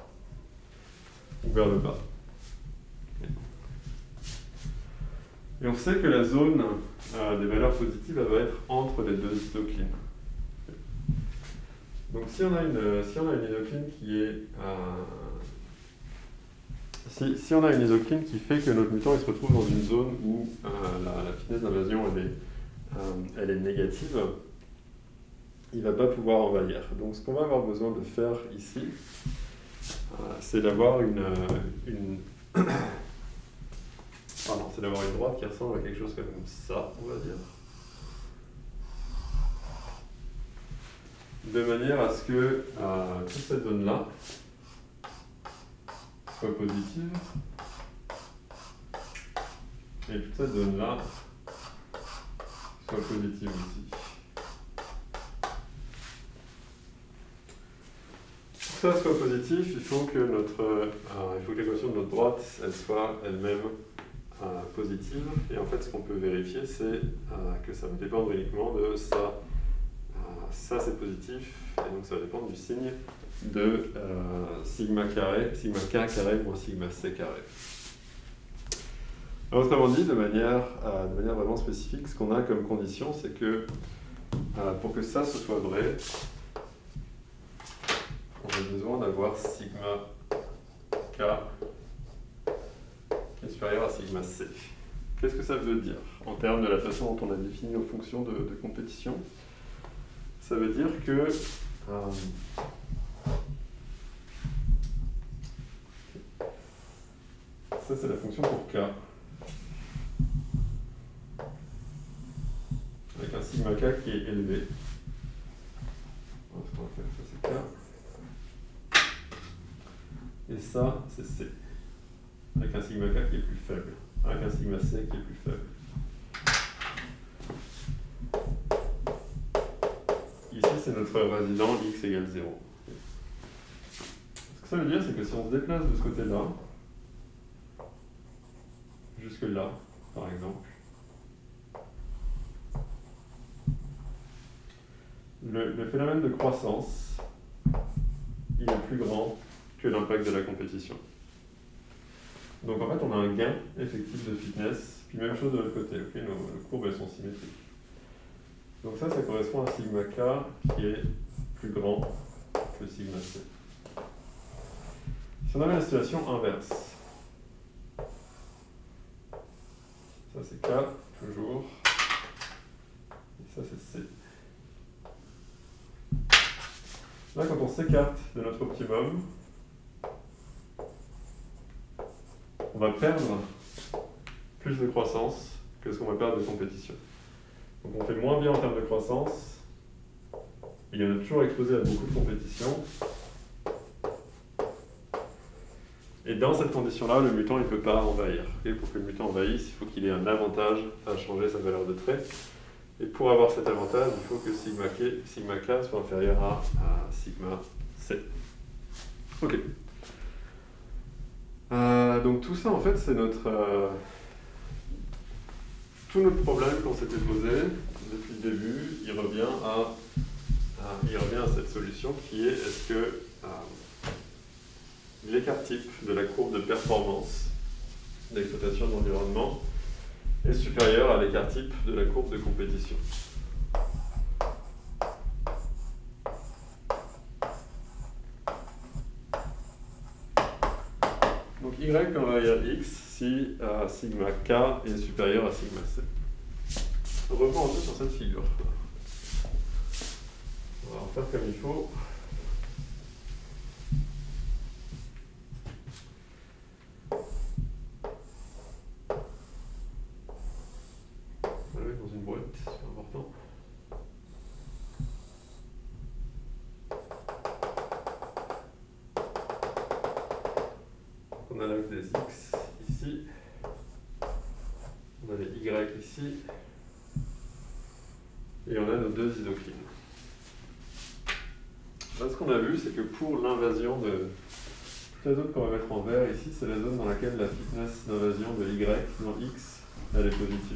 ou vers le bas. Et on sait que la zone euh, des valeurs positives elle va être entre les deux isoclines. Donc si on a une, si on a une isocline qui est... Euh, Si, si on a une isocline qui fait que notre mutant il se retrouve dans une zone où euh, la, la finesse d'invasion elle est, euh, elle est négative, il ne va pas pouvoir envahir. Donc ce qu'on va avoir besoin de faire ici, euh, c'est d'avoir une, une pardon, c'est d'avoir une droite qui ressemble à quelque chose comme ça, on va dire. De manière à ce que euh, toute cette zone-là soit positive, et toute cette zone-là soit positive aussi. Pour que ça soit positif, il faut que notre, euh, il faut que l'équation de notre droite, elle soit elle-même euh, positive, et en fait ce qu'on peut vérifier, c'est euh, que ça va dépendre uniquement de ça. Euh, ça c'est positif, et donc ça va dépendre du signe de euh, sigma carré, sigma k carré moins sigma c carré. Alors, autrement dit, de manière, euh, de manière vraiment spécifique, ce qu'on a comme condition, c'est que euh, pour que ça ce soit vrai, on a besoin d'avoir sigma k qui est supérieur à sigma c. Qu'est-ce que ça veut dire en termes de la façon dont on a défini nos fonctions de, de compétition? Ça veut dire que euh, ça, c'est la fonction pour k. Avec un sigma k qui est élevé. Ce qu'on va faire, ça c'est k. Et ça, c'est c. Avec un sigma k qui est plus faible. Avec un sigma c qui est plus faible. Ici, c'est notre résident x égale zéro. Ce que ça veut dire, c'est que si on se déplace de ce côté-là, jusque là, par exemple, le, le phénomène de croissance, il est plus grand que l'impact de la compétition. Donc en fait, on a un gain effectif de fitness, puis même chose de l'autre côté, okay, nos, nos courbes elles sont symétriques. Donc ça, ça correspond à sigma k qui est plus grand que sigma c. Si on avait la situation inverse, ça c'est k, toujours, et ça c'est c. Là, quand on s'écarte de notre optimum, on va perdre plus de croissance que ce qu'on va perdre de compétition. Donc on fait moins bien en termes de croissance, et on est toujours exposé à beaucoup de compétition. Et dans cette condition-là, le mutant ne peut pas envahir. Et pour que le mutant envahisse, il faut qu'il ait un avantage à changer sa valeur de trait. Et pour avoir cet avantage, il faut que sigma k, sigma k soit inférieur à, à sigma c. Ok. Euh, donc tout ça, en fait, c'est notre... Euh, tout notre problème qu'on s'était posé depuis le début, il revient à, à, il revient à cette solution qui est, est-ce que euh, l'écart type de la courbe de performance d'exploitation de l'environnement est supérieur à l'écart type de la courbe de compétition. Donc y peut envahir x si euh, sigma k est supérieur à sigma c. Revenons un peu sur cette figure. On va en faire comme il faut. On va le mettre dans une boîte, c'est important. On a l'axe des x ici, on a les y ici, et on a nos deux isoclines. Là, ce qu'on a vu, c'est que pour l'invasion de... Toute la zone qu'on va mettre en vert ici, c'est la zone dans laquelle la fitness d'invasion de y dans x, elle est positive.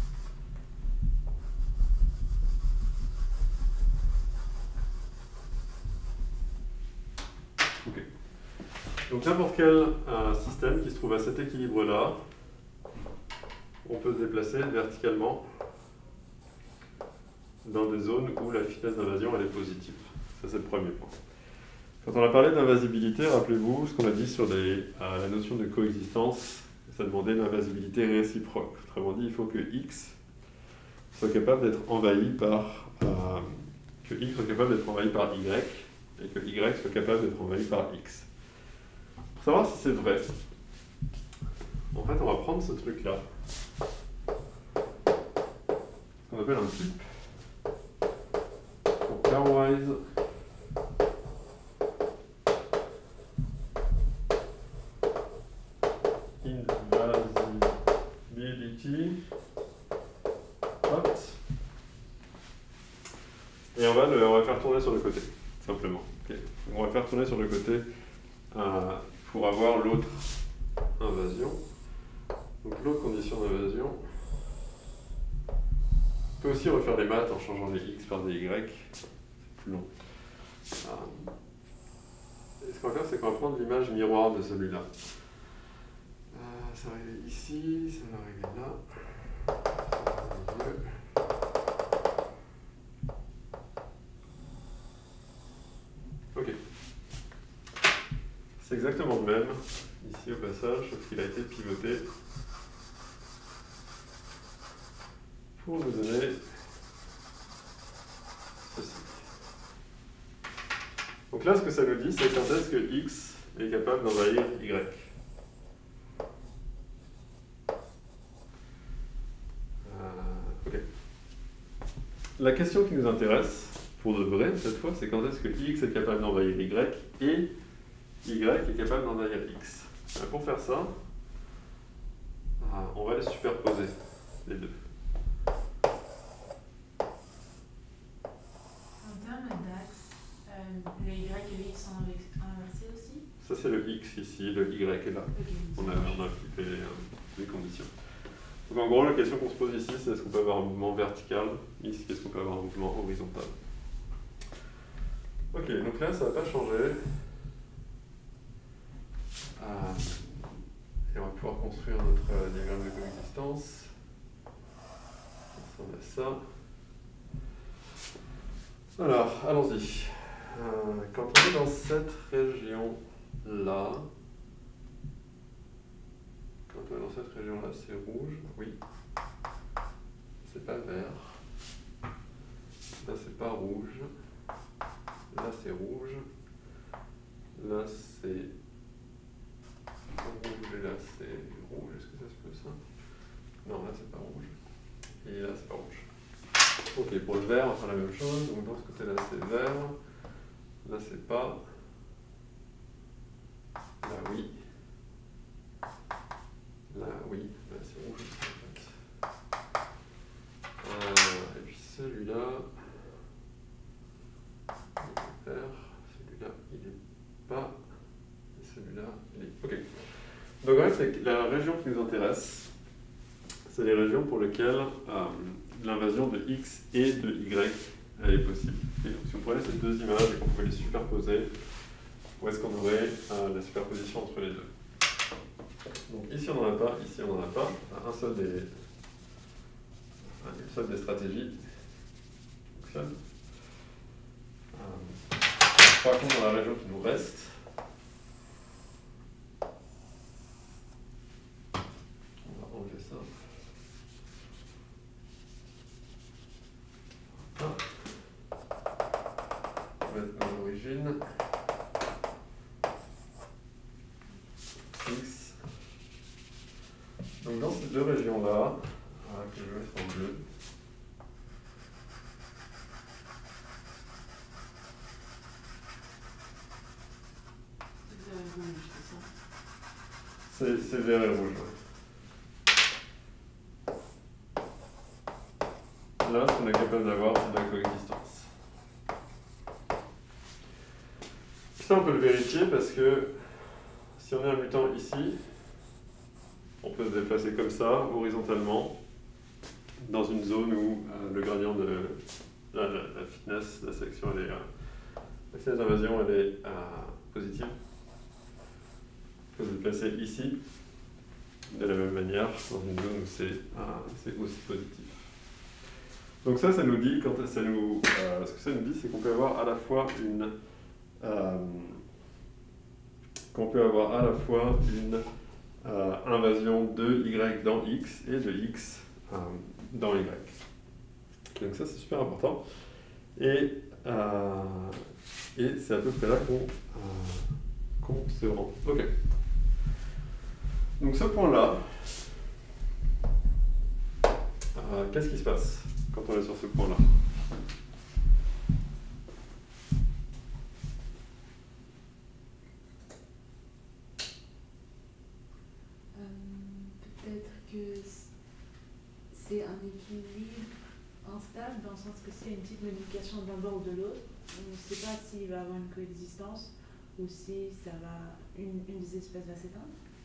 Ok. Donc n'importe quel euh, système qui se trouve à cet équilibre-là, on peut se déplacer verticalement dans des zones où la fitness d'invasion elle est positive. Ça, c'est le premier point. Quand on a parlé d'invasibilité, rappelez-vous ce qu'on a dit sur les, euh, la notion de coexistence, ça demandait une invasibilité réciproque. Autrement dit, il faut que x soit capable d'être envahi par euh, que x soit capable d'être envahi par y et que y soit capable d'être envahi par x. Pour savoir si c'est vrai, en fait, on va prendre ce truc-là, ce qu'on appelle un type pour pairwise invasibility. Hop. Et on va, le, on va faire tourner sur le côté, simplement. Okay. On va faire tourner sur le côté euh, pour avoir l'autre invasion. Donc l'autre condition d'invasion. On peut aussi refaire les maths en changeant les x par des y. C'est plus long. Euh, et ce qu'on va faire, c'est qu'on va prendre l'image miroir de celui-là. Euh, ça va arriver ici, ça va arriver là. Ok. C'est exactement le même, ici au passage, sauf qu'il a été pivoté pour nous donner ceci. Donc là, ce que ça nous dit, c'est quand est-ce que x est capable d'envahir y. Ok. La question qui nous intéresse, pour de vrai cette fois, c'est quand est-ce que x est capable d'envahir y et y est capable d'envahir x. Alors pour faire ça, on va les superposer, les deux. En termes d'axe, euh, le y et le x sont inversés aussi? Ça c'est le x ici, le y est là. Okay, on, a, on a appliqué les, les conditions. Donc en gros, la question qu'on se pose ici, c'est est-ce qu'on peut avoir un mouvement vertical, ici, est-ce qu'on peut avoir un mouvement horizontal. Ok, donc là, ça ne va pas changer. Euh, et on va pouvoir construire notre euh, diagramme de coexistence. Ça ressemble à ça. Alors, allons-y. Euh, quand on est dans cette région-là, quand on est dans cette région-là, c'est rouge, oui. C'est pas vert. Là, c'est pas rouge. là c'est rouge, là c'est rouge et là c'est rouge, est-ce que ça se peut ça? Non, là c'est pas rouge, et là c'est pas rouge. Ok, pour le vert on va faire la même chose, donc dans ce côté là c'est vert, là c'est pas, là oui, là oui, là c'est rouge en fait. Euh, et puis celui-là, il est vert, celui-là il est pas, et celui-là il est. Ok. Donc en fait, la région qui nous intéresse, c'est les régions pour lesquelles euh, l'invasion de X et de Y elle est possible. Et donc, si on prenait ces deux images et qu'on pouvait les superposer, où est-ce qu'on aurait euh, la superposition entre les deux? Donc ici on n'en a pas, ici on n'en a pas. Un seul des, une seule des stratégies fonctionne. Euh, par contre, dans la région qui nous reste, on va enlever ça. On va mettre dans l'origine. X. Donc dans ces deux régions-là, que je vais mettre en bleu, c'est vert et rouge. Là, ce qu'on est capable d'avoir, c'est de la coexistence. Ça, on peut le vérifier parce que si on est un mutant ici, on peut se déplacer comme ça, horizontalement, dans une zone où euh, le gradient de la, la, la fitness, la sélection, elle est, euh, la fitness d'invasion, elle est euh, positive. On peut se déplacer ici, de la même manière, dans une zone où c'est euh, aussi positif. Donc ça, ça nous dit, quand ça nous, euh, ce que ça nous dit, c'est qu'on peut avoir à la fois une, euh, qu'on peut avoir à la fois une euh, invasion de Y dans X et de X euh, dans Y. Donc ça, c'est super important. Et, euh, et c'est à peu près là qu'on euh, qu'on se rend. Ok. Donc ce point-là, euh, qu'est-ce qui se passe quand on est sur ce point-là? euh, Peut-être que c'est un équilibre instable, dans le sens que s'il y a une petite modification d'un bord ou de l'autre, on ne sait pas s'il va y avoir une coexistence ou si ça va, une, une des espèces va s'éteindre.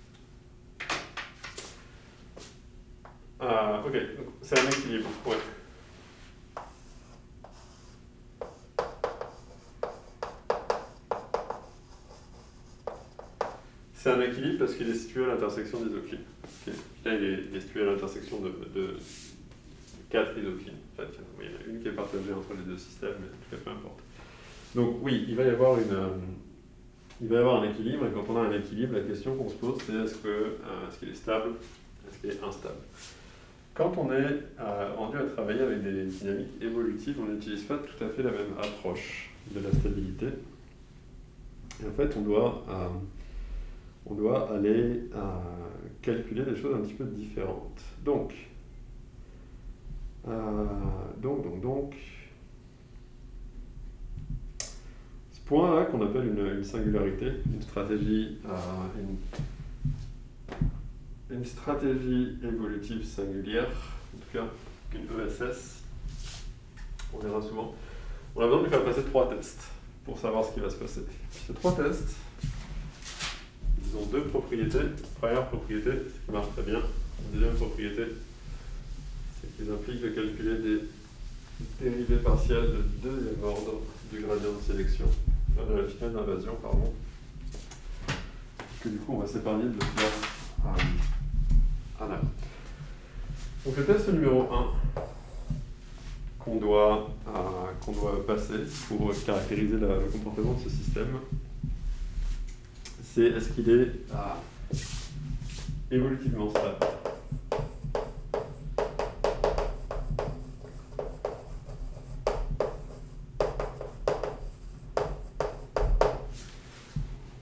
Ah, ok, c'est un équilibre, ouais. C'est un équilibre parce qu'il est situé à l'intersection des isoclines. Okay. Là, il est, il est situé à l'intersection de, de, de quatre isoclines. En fait, il y en a une qui est partagée entre les deux systèmes, mais en tout cas, peu importe. Donc oui, il va y avoir une, euh, il va y avoir un équilibre, et quand on a un équilibre, la question qu'on se pose, c'est est-ce que, euh, est-ce qu'il est stable, est-ce qu'il est instable? Quand on est euh, rendu à travailler avec des dynamiques évolutives, on n'utilise pas tout à fait la même approche de la stabilité. Et en fait, on doit, euh, on doit aller euh, calculer des choses un petit peu différentes. Donc, euh, donc, donc, donc, ce point-là qu'on appelle une, une singularité, une stratégie, euh, une, une stratégie évolutive singulière, en tout cas une E S S, on verra souvent. On a besoin de faire passer trois tests pour savoir ce qui va se passer. Ces trois tests, ils ont deux propriétés. Première propriété, ce qui marche très bien. Deuxième propriété, c'est qu'ils impliquent de calculer des dérivées partielles de deuxième ordre du gradient de sélection, de la fitness d'invasion, pardon. Que du coup, on va s'épargner de le faire à, à là. Donc le test numéro un qu'on doit, euh, qu'on doit passer pour caractériser la, le comportement de ce système, c'est est-ce qu'il est euh, évolutivement stable.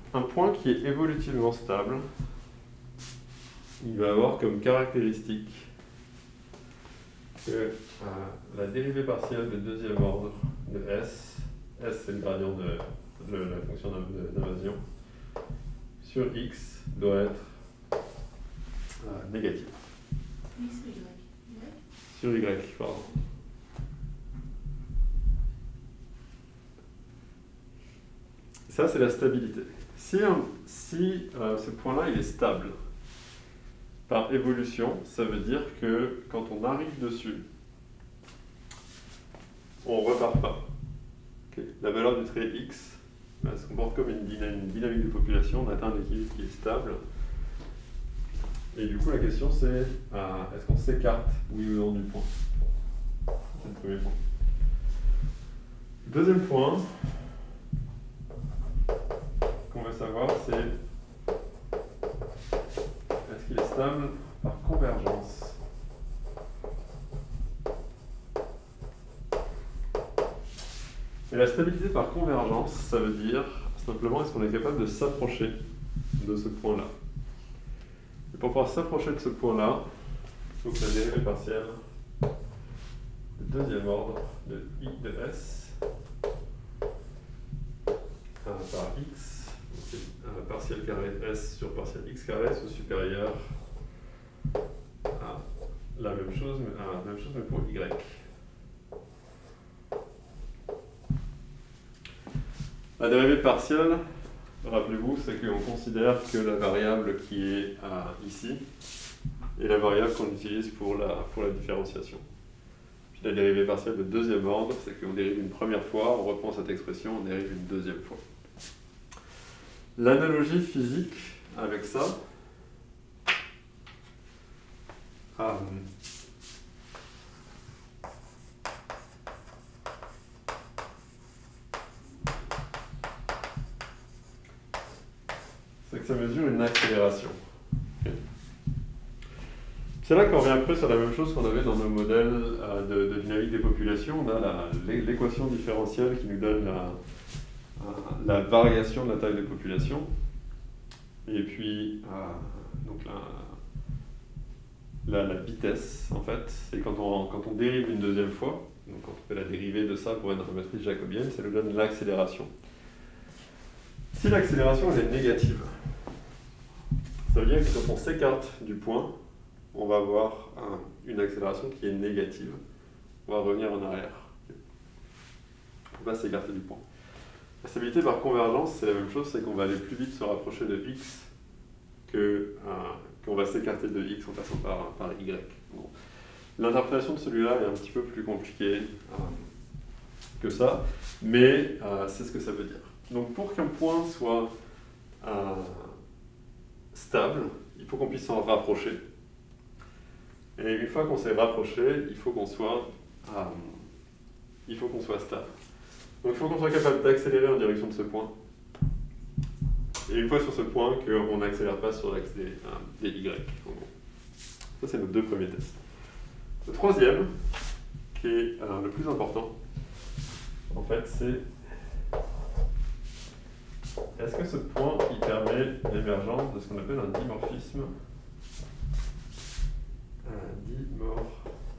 un point qui est évolutivement stable, il va avoir comme caractéristique que euh, la dérivée partielle de deuxième ordre de S, S c'est le gradient de, de la fonction d'invasion, sur X doit être euh, négative. X ou Y? Y? Sur Y, pardon. Ça, c'est la stabilité. Si, un, si euh, ce point-là, il est stable, par évolution, ça veut dire que quand on arrive dessus, on ne repart pas. Okay. La valeur du trait X ben, se comporte comme une dynamique, une dynamique de population, on atteint un équilibre qui est stable. Et du coup, la question c'est, euh, est-ce qu'on s'écarte, oui ou non, du point? C'est le premier point. Deuxième point qu'on veut savoir, c'est est-ce qu'il est stable par convergence? Et la stabilité par convergence, ça veut dire simplement est-ce qu'on est capable de s'approcher de ce point-là. Et pour pouvoir s'approcher de ce point-là, il faut que la dérivée partielle de deuxième ordre de I de S par X, donc c'est un partiel carré S sur partiel X carré, soit supérieur à la même chose, mais, à la même chose, mais pour Y. La dérivée partielle, rappelez-vous, c'est qu'on considère que la variable qui est euh, ici est la variable qu'on utilise pour la, pour la différenciation. Puis la dérivée partielle de deuxième ordre, c'est qu'on dérive une première fois, on reprend cette expression, on dérive une deuxième fois. L'analogie physique avec ça, euh, c'est que ça mesure une accélération. Okay. C'est là qu'on revient un peu sur la même chose qu'on avait dans nos modèles euh, de, de dynamique des populations. On a l'équation différentielle qui nous donne la, euh, la variation de la taille des populations. Et puis, euh, donc la, la, la vitesse, en fait, c'est quand on, quand on dérive une deuxième fois, donc quand on fait la dérivée de ça pour une matrice jacobienne, ça nous donne l'accélération. Si l'accélération elle est négative, ça veut dire que quand on s'écarte du point, on va avoir un, une accélération qui est négative. On va revenir en arrière. On va s'écarter du point. La stabilité par convergence, c'est la même chose, c'est qu'on va aller plus vite se rapprocher de X que, euh, qu'on va s'écarter de X en passant par, par Y. Bon. L'interprétation de celui-là est un petit peu plus compliquée euh, que ça, mais euh, c'est ce que ça veut dire. Donc pour qu'un point soit euh, stable, il faut qu'on puisse s'en rapprocher. Et une fois qu'on s'est rapproché, il faut qu'on soit, euh, il faut qu'on soit stable. Donc il faut qu'on soit capable d'accélérer en direction de ce point. Et une fois sur ce point, qu'on n'accélère pas sur l'axe des, euh, des Y. Ça, c'est nos deux premiers tests. Le troisième, qui est euh, le plus important, en fait, c'est est-ce que ce point il permet l'émergence de ce qu'on appelle un dimorphisme? Un dimorphisme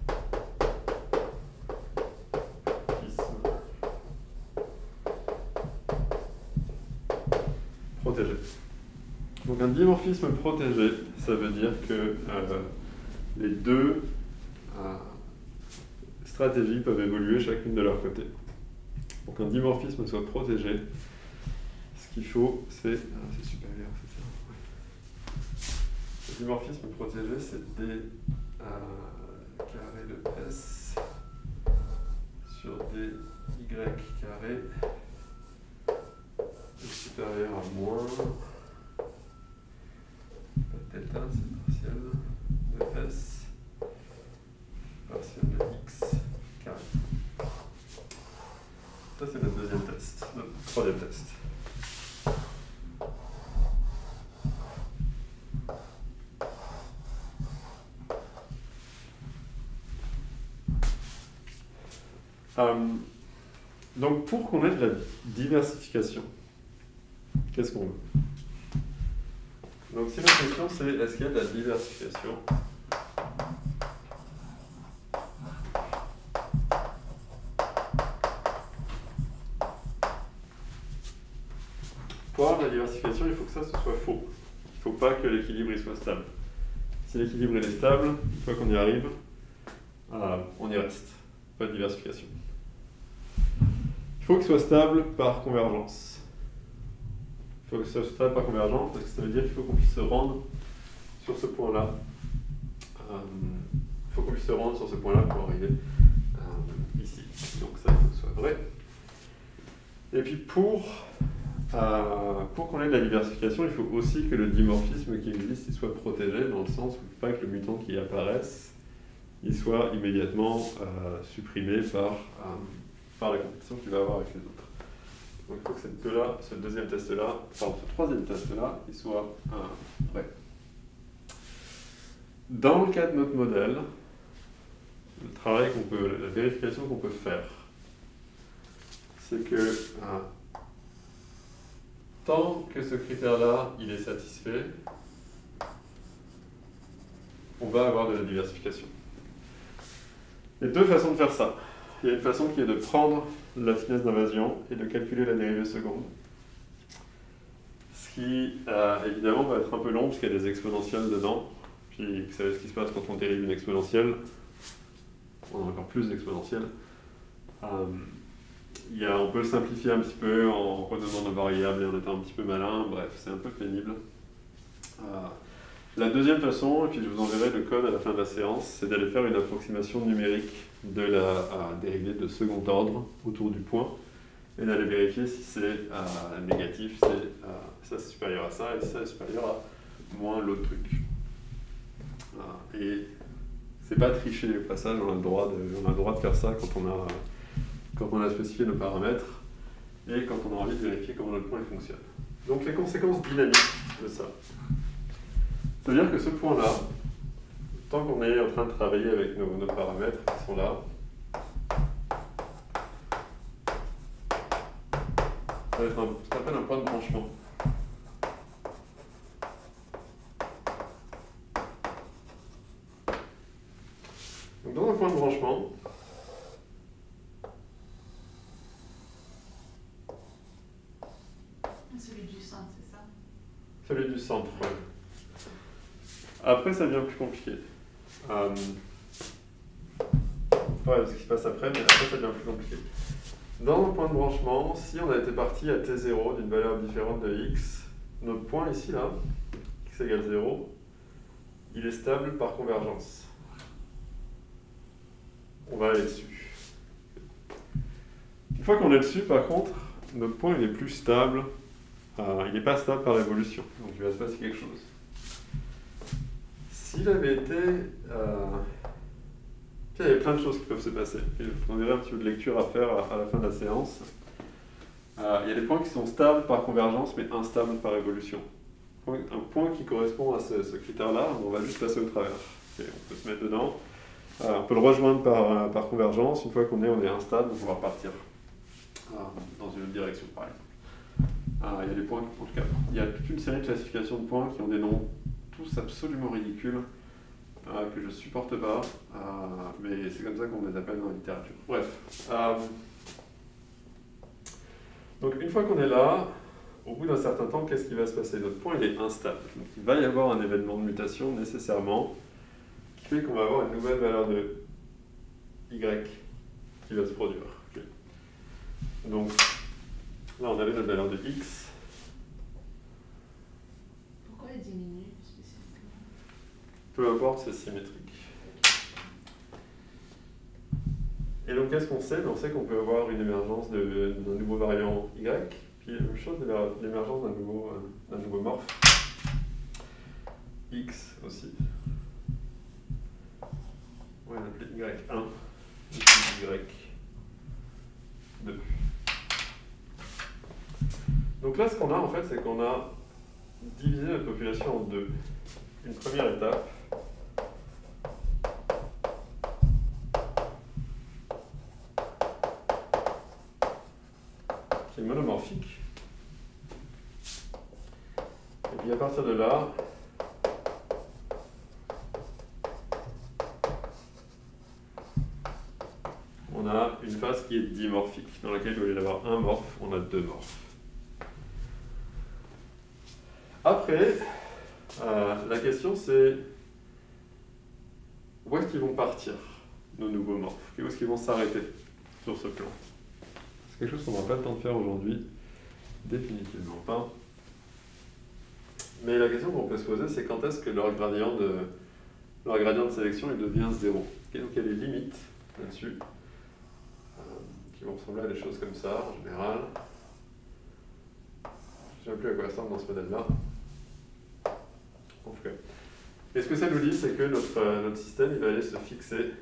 protégé. Donc un dimorphisme protégé, ça veut dire que euh, les deux euh, stratégies peuvent évoluer chacune de leur côté. Pour qu'un dimorphisme soit protégé, ce qu'il faut, c'est... Ah, c'est supérieur, c'est ça. Ouais. Le dimorphisme protégé, c'est D euh, carré de S sur D Y carré est supérieur à moins delta, c'est partiel de S partiel de X carré. Ça, c'est notre deuxième test, notre troisième test. Euh, donc pour qu'on ait de la diversification, qu'est-ce qu'on veut? Donc si la question c'est est-ce qu'il y a de la diversification? Pour avoir de la diversification, il faut que ça ce soit faux. Il ne faut pas que l'équilibre soit stable. Si l'équilibre est stable, une fois qu'on y arrive, euh, on y reste. Pas de diversification. Il faut qu'il soit stable par convergence. Il faut que ce soit stable par convergence parce que ça veut dire qu'il faut qu'on puisse se rendre sur ce point-là. Euh, il faut qu'on puisse se rendre sur ce point-là pour arriver euh, ici. Donc ça, il faut que ce soit vrai. Et puis pour, euh, pour qu'on ait de la diversification, il faut aussi que le dimorphisme qui existe il soit protégé dans le sens où il ne faut pas que le mutant qui apparaisse il soit immédiatement euh, supprimé par, euh, par la compétition qu'il va avoir avec les autres. Donc il faut que cette deux-là, ce deuxième test-là, pardon, ce troisième test-là, il soit euh, vrai. Dans le cas de notre modèle, le travail qu'on peut, la vérification qu'on peut faire, c'est que euh, tant que ce critère-là, il est satisfait, on va avoir de la diversification. Il y a deux façons de faire ça. Il y a une façon qui est de prendre la finesse d'invasion et de calculer la dérivée seconde. Ce qui, euh, évidemment, va être un peu long parce qu'il y a des exponentielles dedans. Puis vous savez ce qui se passe quand on dérive une exponentielle. On a encore plus d'exponentielles. Euh, il y a, on peut le simplifier un petit peu en redonnant nos variables et en étant un petit peu malin. Bref, c'est un peu pénible. Euh, La deuxième façon, et puis je vous enverrai le code à la fin de la séance, c'est d'aller faire une approximation numérique de la euh, dérivée de second ordre autour du point et d'aller vérifier si c'est euh, négatif, c'est euh, ça c'est supérieur à ça et ça est supérieur à moins l'autre truc. Euh, et c'est pas tricher au passage, on a, le droit de, on a le droit de faire ça quand on a, quand on a spécifié nos paramètres et quand on a envie de vérifier comment notre point il fonctionne. Donc les conséquences dynamiques de ça. C'est-à-dire que ce point-là, tant qu'on est en train de travailler avec nos, nos paramètres qui sont là, ça va être un, ça s'appelle un point de branchement. Donc dans un point de branchement, celui du centre, c'est ça? Celui du centre, oui. Après, ça devient plus compliqué. Euh, pas ce qui se passe après, mais après, ça devient plus compliqué. Dans un point de branchement, si on a été parti à t zéro d'une valeur différente de x, notre point ici, là, x égale zéro, il est stable par convergence. On va aller dessus. Une fois qu'on est dessus, par contre, notre point il est plus stable. Euh, il n'est pas stable par évolution. Donc il va se passer quelque chose. S'il avait été... Euh... Il y avait plein de choses qui peuvent se passer. Et je vous enverrai un petit peu de lecture à faire à, à la fin de la séance. Euh, il y a des points qui sont stables par convergence, mais instables par évolution. Un point qui correspond à ce, ce critère-là, on va juste passer au travers. Et on peut se mettre dedans. Euh, on peut le rejoindre par, par convergence. Une fois qu'on est, on est instable, donc on va repartir euh, dans une autre direction, par exemple. Euh, il y a des points, en tout cas, il y a toute une série de classifications de points qui ont des noms tous absolument ridicules, euh, que je ne supporte pas, euh, mais c'est comme ça qu'on les appelle dans la littérature. Bref. Euh, donc une fois qu'on est là, au bout d'un certain temps, qu'est-ce qui va se passer? Notre point il est instable. Donc il va y avoir un événement de mutation nécessairement qui fait qu'on va avoir une nouvelle valeur de y qui va se produire. Okay. Donc là on avait notre valeur de x. Pourquoi elle diminue spécifiquement? Peu importe, c'est symétrique. Et donc qu'est-ce qu'on sait? On sait qu'on peut avoir une émergence d'un nouveau variant y, puis la même chose, l'émergence d'un nouveau, euh, d'un nouveau morphe x aussi. On va l'appeler y un et puis y deux. Donc là, ce qu'on a en fait, c'est qu'on a divisé notre population en deux. Une première étape, qui est monomorphique. et à partir de là, on a une phase qui est dimorphique, dans laquelle au lieu d'avoir un morphe, on a deux morphes. Après, euh, la question c'est où est-ce qu'ils vont partir, nos nouveaux morphes? Où est-ce qu'ils vont s'arrêter sur ce plan? C'est quelque chose qu'on n'aura pas le temps de faire aujourd'hui, définitivement pas. Mais la question qu'on peut se poser, c'est quand est-ce que leur gradient de, leur gradient de sélection il devient zéro. Okay, donc il y a des limites là-dessus, euh, qui vont ressembler à des choses comme ça, en général. Je ne sais plus à quoi ça ressemble dans ce modèle-là. En tout cas. Et ce que ça nous dit, c'est que notre, euh, notre système il va aller se fixer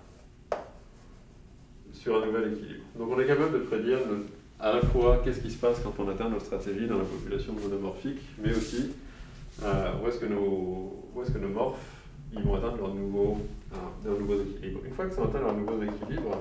sur un nouvel équilibre. Donc on est capable de prédire le, à la fois qu'est-ce qui se passe quand on atteint notre stratégie dans la population monomorphique, mais aussi euh, où est-ce que nos, où est-ce que nos morphes ils vont atteindre leur nouveau, euh, leur nouveau équilibre. Une fois qu'ils ont atteint leur nouveau équilibre,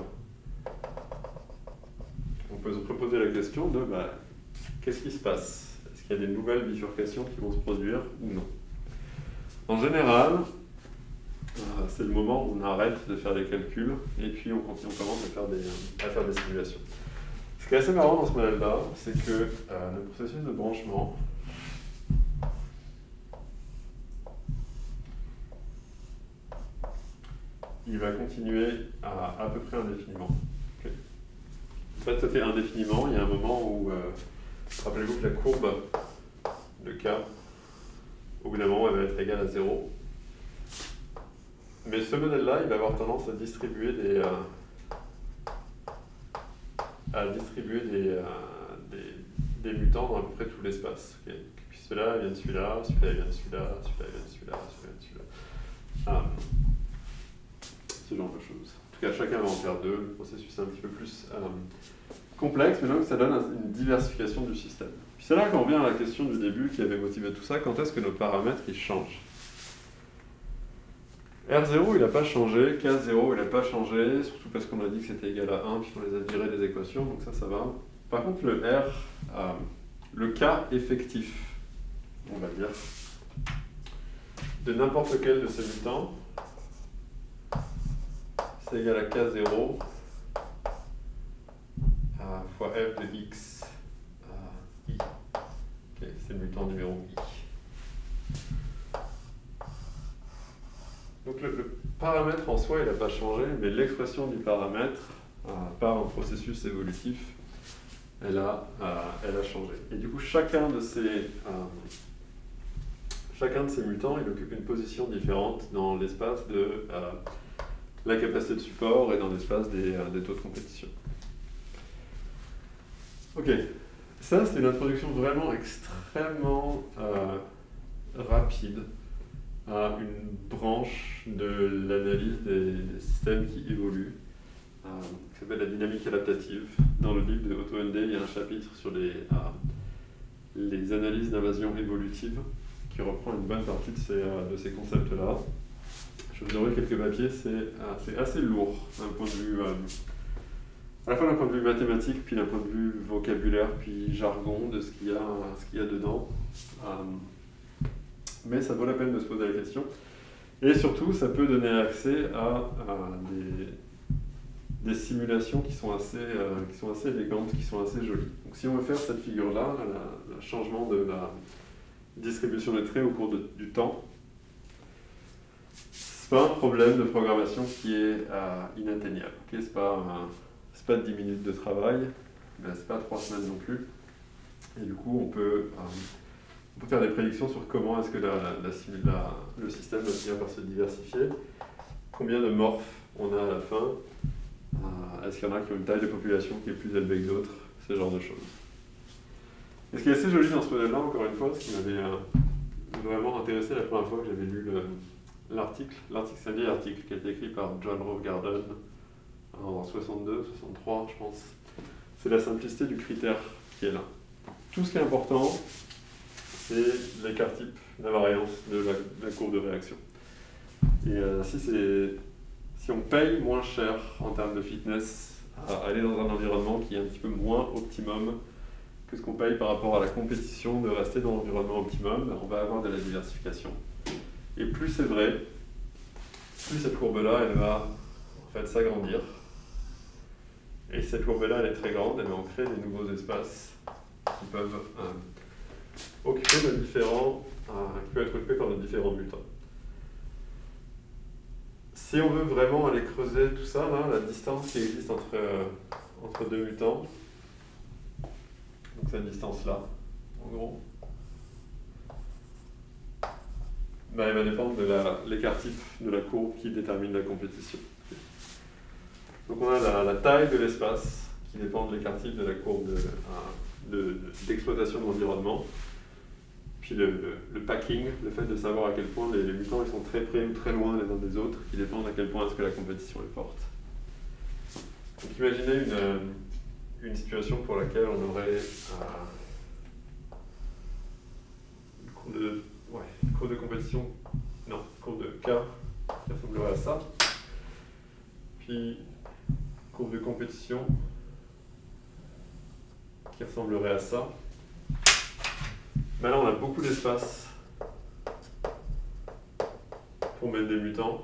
on peut se proposer la question de bah, qu'est-ce qui se passe? Est-ce qu'il y a des nouvelles bifurcations qui vont se produire ou non? En général, euh, c'est le moment où on arrête de faire des calculs et puis on, continue, on commence à faire, des, à faire des simulations. Ce qui est assez marrant dans ce modèle-là, c'est que euh, le processus de branchement il va continuer à à peu près indéfiniment. Okay. En fait, ça fait indéfiniment, il y a un moment où, euh, rappelez-vous que la courbe de K, au bout d'un moment, elle va être égale à zéro. Mais ce modèle-là, il va avoir tendance à distribuer des, euh, à distribuer des, euh, des, des mutants dans à peu près tout l'espace. Okay. Puis celui-là vient de celui-là, celui-là vient de celui-là, celui-là vient de celui-là, celui-là vient de celui-là. Ah. Ce genre de choses. En tout cas, chacun va en faire deux. Le processus est un petit peu plus euh, complexe, mais donc ça donne une diversification du système. Puis c'est là qu'on revient à la question du début qui avait motivé tout ça. Quand est-ce que nos paramètres ils changent? R zéro, il n'a pas changé. K zéro, il n'a pas changé. Surtout parce qu'on a dit que c'était égal à un, puis on les a virés des équations, donc ça, ça va. Par contre, le R, euh, le K effectif, on va dire, de n'importe quel de ces mutants, c'est égal à K zéro euh, fois F de X euh, I. Okay, c'est le mutant numéro I. Donc le, le paramètre en soi, il n'a pas changé, mais l'expression du paramètre euh, par un processus évolutif, elle a, euh, elle a changé. Et du coup, chacun de ces, euh, chacun de ces mutants, il occupe une position différente dans l'espace de euh, la capacité de support et dans l'espace des, euh, des taux de compétition. Ok, ça c'est une introduction vraiment extrêmement euh, rapide à une branche de l'analyse des, des systèmes qui évoluent, euh, qui s'appelle la dynamique adaptative. Dans le livre de Otto N D, il y a un chapitre sur les, euh, les analyses d'invasion évolutive qui reprend une bonne partie de ces, euh, de ces concepts-là. Je vous envoie quelques papiers, c'est assez lourd d'un point de vue, euh, à la fois d'un point de vue mathématique, puis d'un point de vue vocabulaire, puis jargon de ce qu'il y a, ce qu'il y a dedans. Euh, mais ça vaut la peine de se poser la question. Et surtout, ça peut donner accès à, à des, des simulations qui sont, assez, euh, qui sont assez élégantes, qui sont assez jolies. Donc si on veut faire cette figure-là, le changement de la distribution des traits au cours de, du temps, c'est pas un problème de programmation qui est euh, inatteignable. Okay, c'est pas, euh, pas dix minutes de travail, mais c'est pas trois semaines non plus. Et du coup, on peut, euh, on peut faire des prédictions sur comment est-ce que la, la, la, le système va finir par se diversifier, combien de morphes on a à la fin, euh, est-ce qu'il y en a qui ont une taille de population qui est plus élevée que d'autres, ce genre de choses. Et ce qui est assez joli dans ce modèle-là, encore une fois, ce qui m'avait euh, vraiment intéressé la première fois que j'avais lu le l'article, l'article c'est un vieil article qui a été écrit par John Rove Garden en soixante-deux, soixante-trois je pense. C'est la simplicité du critère qui est là. Tout ce qui est important, c'est l'écart type, la variance de la, de la courbe de réaction. Et euh, si, si on paye moins cher en termes de fitness à aller dans un environnement qui est un petit peu moins optimum que ce qu'on paye par rapport à la compétition de rester dans l'environnement optimum, on va avoir de la diversification. Et plus c'est vrai, plus cette courbe-là, elle va en fait s'agrandir. Et cette courbe-là, elle est très grande, et on crée des nouveaux espaces qui peuvent euh, occuper de différents, euh, qui peuvent être occupés par de différents mutants. Si on veut vraiment aller creuser tout ça, là, la distance qui existe entre, euh, entre deux mutants, donc cette distance-là, en gros, ben, elle va dépendre de l'écart type de la courbe qui détermine la compétition. Donc on a la, la taille de l'espace qui dépend de l'écart type de la courbe d'exploitation de, de, de l'environnement. Puis le, le, le packing, le fait de savoir à quel point les, les mutants ils sont très près ou très loin les uns des autres, qui dépendent à quel point est-ce que la compétition est forte. Donc imaginez une, une situation pour laquelle on aurait euh, une, courbe de, ouais, une courbe de compétition, non, une courbe de K qui ressemblerait à ça. Puis courbe de compétition qui ressemblerait à ça. Maintenant, on a beaucoup d'espace pour mettre des mutants.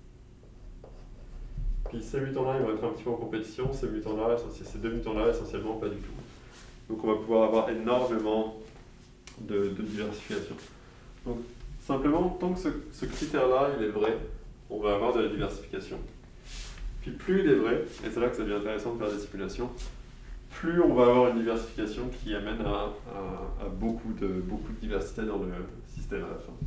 Puis ces mutants-là, ils vont être un petit peu en compétition. Ces mutants-là, ces deux mutants-là, essentiellement, pas du tout. Donc on va pouvoir avoir énormément de, de diversification. Donc simplement, tant que ce, ce critère-là, il est vrai, on va avoir de la diversification. Puis plus il est vrai, et c'est là que ça devient intéressant de faire des simulations, plus on va avoir une diversification qui amène à, à, à beaucoup, de, beaucoup de diversité dans le système à la fin.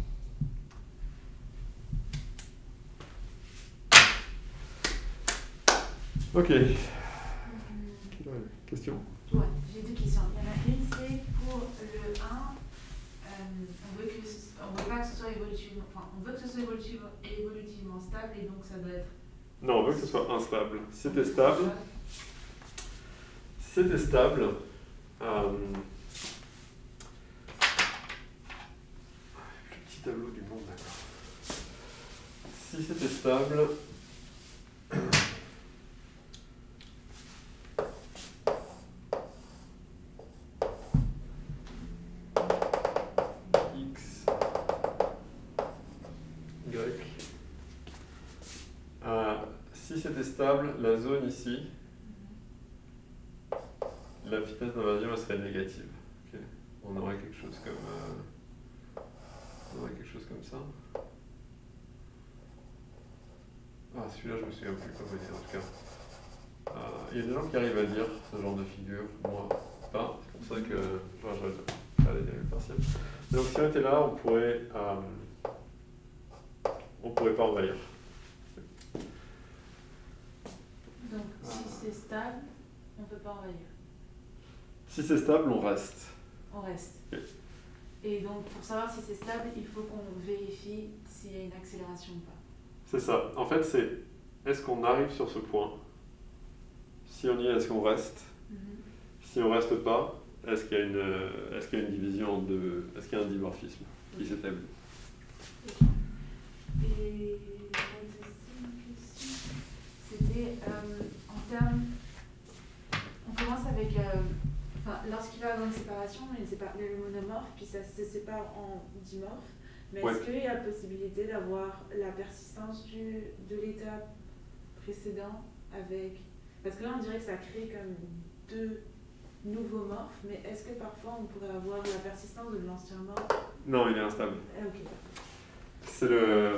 Ok. Question? Ouais, j'ai deux questions. Il y en a une, c'est pour le un, euh, on veut que ce, on veut pas que ce soit évolutivement, enfin, on veut que ce soit évolutivement, évolutivement stable, et donc ça doit être... Non, on veut que ce soit instable. Si c'était stable, si c'était stable, euh, le plus petit tableau du monde, d'accord. Si c'était stable, x, y, euh, si c'était stable, la zone ici, la vitesse d'invasion serait négative. Okay. On aurait quelque chose comme euh, on aurait quelque chose comme ça. Ah, celui-là, je me souviens plus comment il est en tout cas. Euh, il y a des gens qui arrivent à lire ce genre de figure, moi pas. C'est pour ça que enfin, je vais faire les dérives partielles. Donc si on était là, on pourrait euh, on pourrait pas envahir. Donc si c'est stable, on ne peut pas envahir. Si c'est stable, on reste. On reste. Okay. Et donc, pour savoir si c'est stable, il faut qu'on vérifie s'il y a une accélération ou pas. C'est ça. En fait, c'est est-ce qu'on arrive sur ce point? Si on y est, est-ce qu'on reste? Mm-hmm. Si on reste pas, est-ce qu'il y a une, est-ce qu'il y a une division en deux? Est-ce qu'il y a un dimorphisme qui s'établit? Et la deuxième question, c'était euh, en termes... On commence avec... Euh, Enfin, lorsqu'il va y avoir une séparation, il sépare le monomorphe, puis ça se sépare en dimorphe. Mais ouais. Est-ce qu'il y a la possibilité d'avoir la persistance du, de l'état précédent avec... Parce que là, on dirait que ça crée comme deux nouveaux morphes, mais est-ce que parfois on pourrait avoir la persistance de l'ancien morphe? Non, il est instable. Ah, ok. C'est le...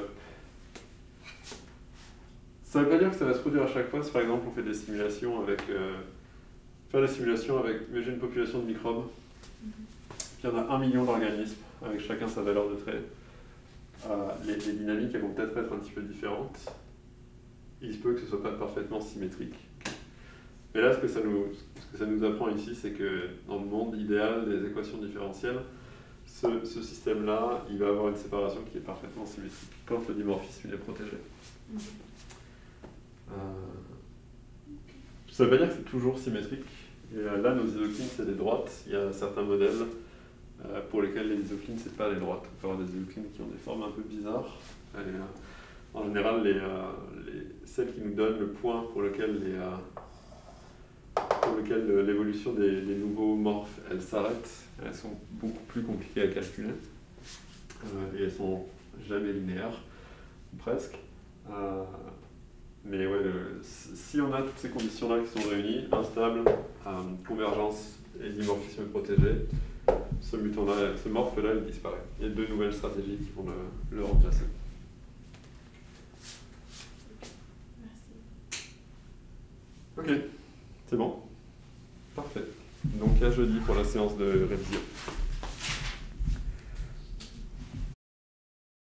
Ça ne veut pas dire que ça va se produire à chaque fois. Si par exemple on fait des simulations avec... Euh... Faire des simulations avec, imagine une population de microbes, mm-hmm. Puis il y en a un million d'organismes, avec chacun sa valeur de trait. Euh, les, les dynamiques, elles vont peut-être être un petit peu différentes. Il se peut que ce ne soit pas parfaitement symétrique. Mais là, ce que ça nous, ce que ça nous apprend ici, c'est que dans le monde idéal des équations différentielles, ce, ce système-là, il va avoir une séparation qui est parfaitement symétrique, quand le dimorphisme est protégé. Mm-hmm. euh, ça ne veut pas dire que c'est toujours symétrique. Et là, nos isoclines, c'est des droites. Il y a certains modèles euh, pour lesquels les isoclines, c'est pas les droites. On peut avoir des isoclines qui ont des formes un peu bizarres. Et, euh, en général, les, euh, les, celles qui nous donnent le point pour lequel les, euh, pour lequel euh, l'évolution des, des nouveaux morphes, elles s'arrêtent, elles sont beaucoup plus compliquées à calculer, euh, et elles sont jamais linéaires, ou presque. Euh, mais ouais, le, si on a toutes ces conditions-là qui sont réunies, instable, euh, convergence et dimorphisme protégé, ce mutant-là, ce morphe-là, il disparaît. Il y a deux nouvelles stratégies qui vont le, le remplacer. Merci. Ok, c'est bon. Parfait. Donc à jeudi pour la séance de révision.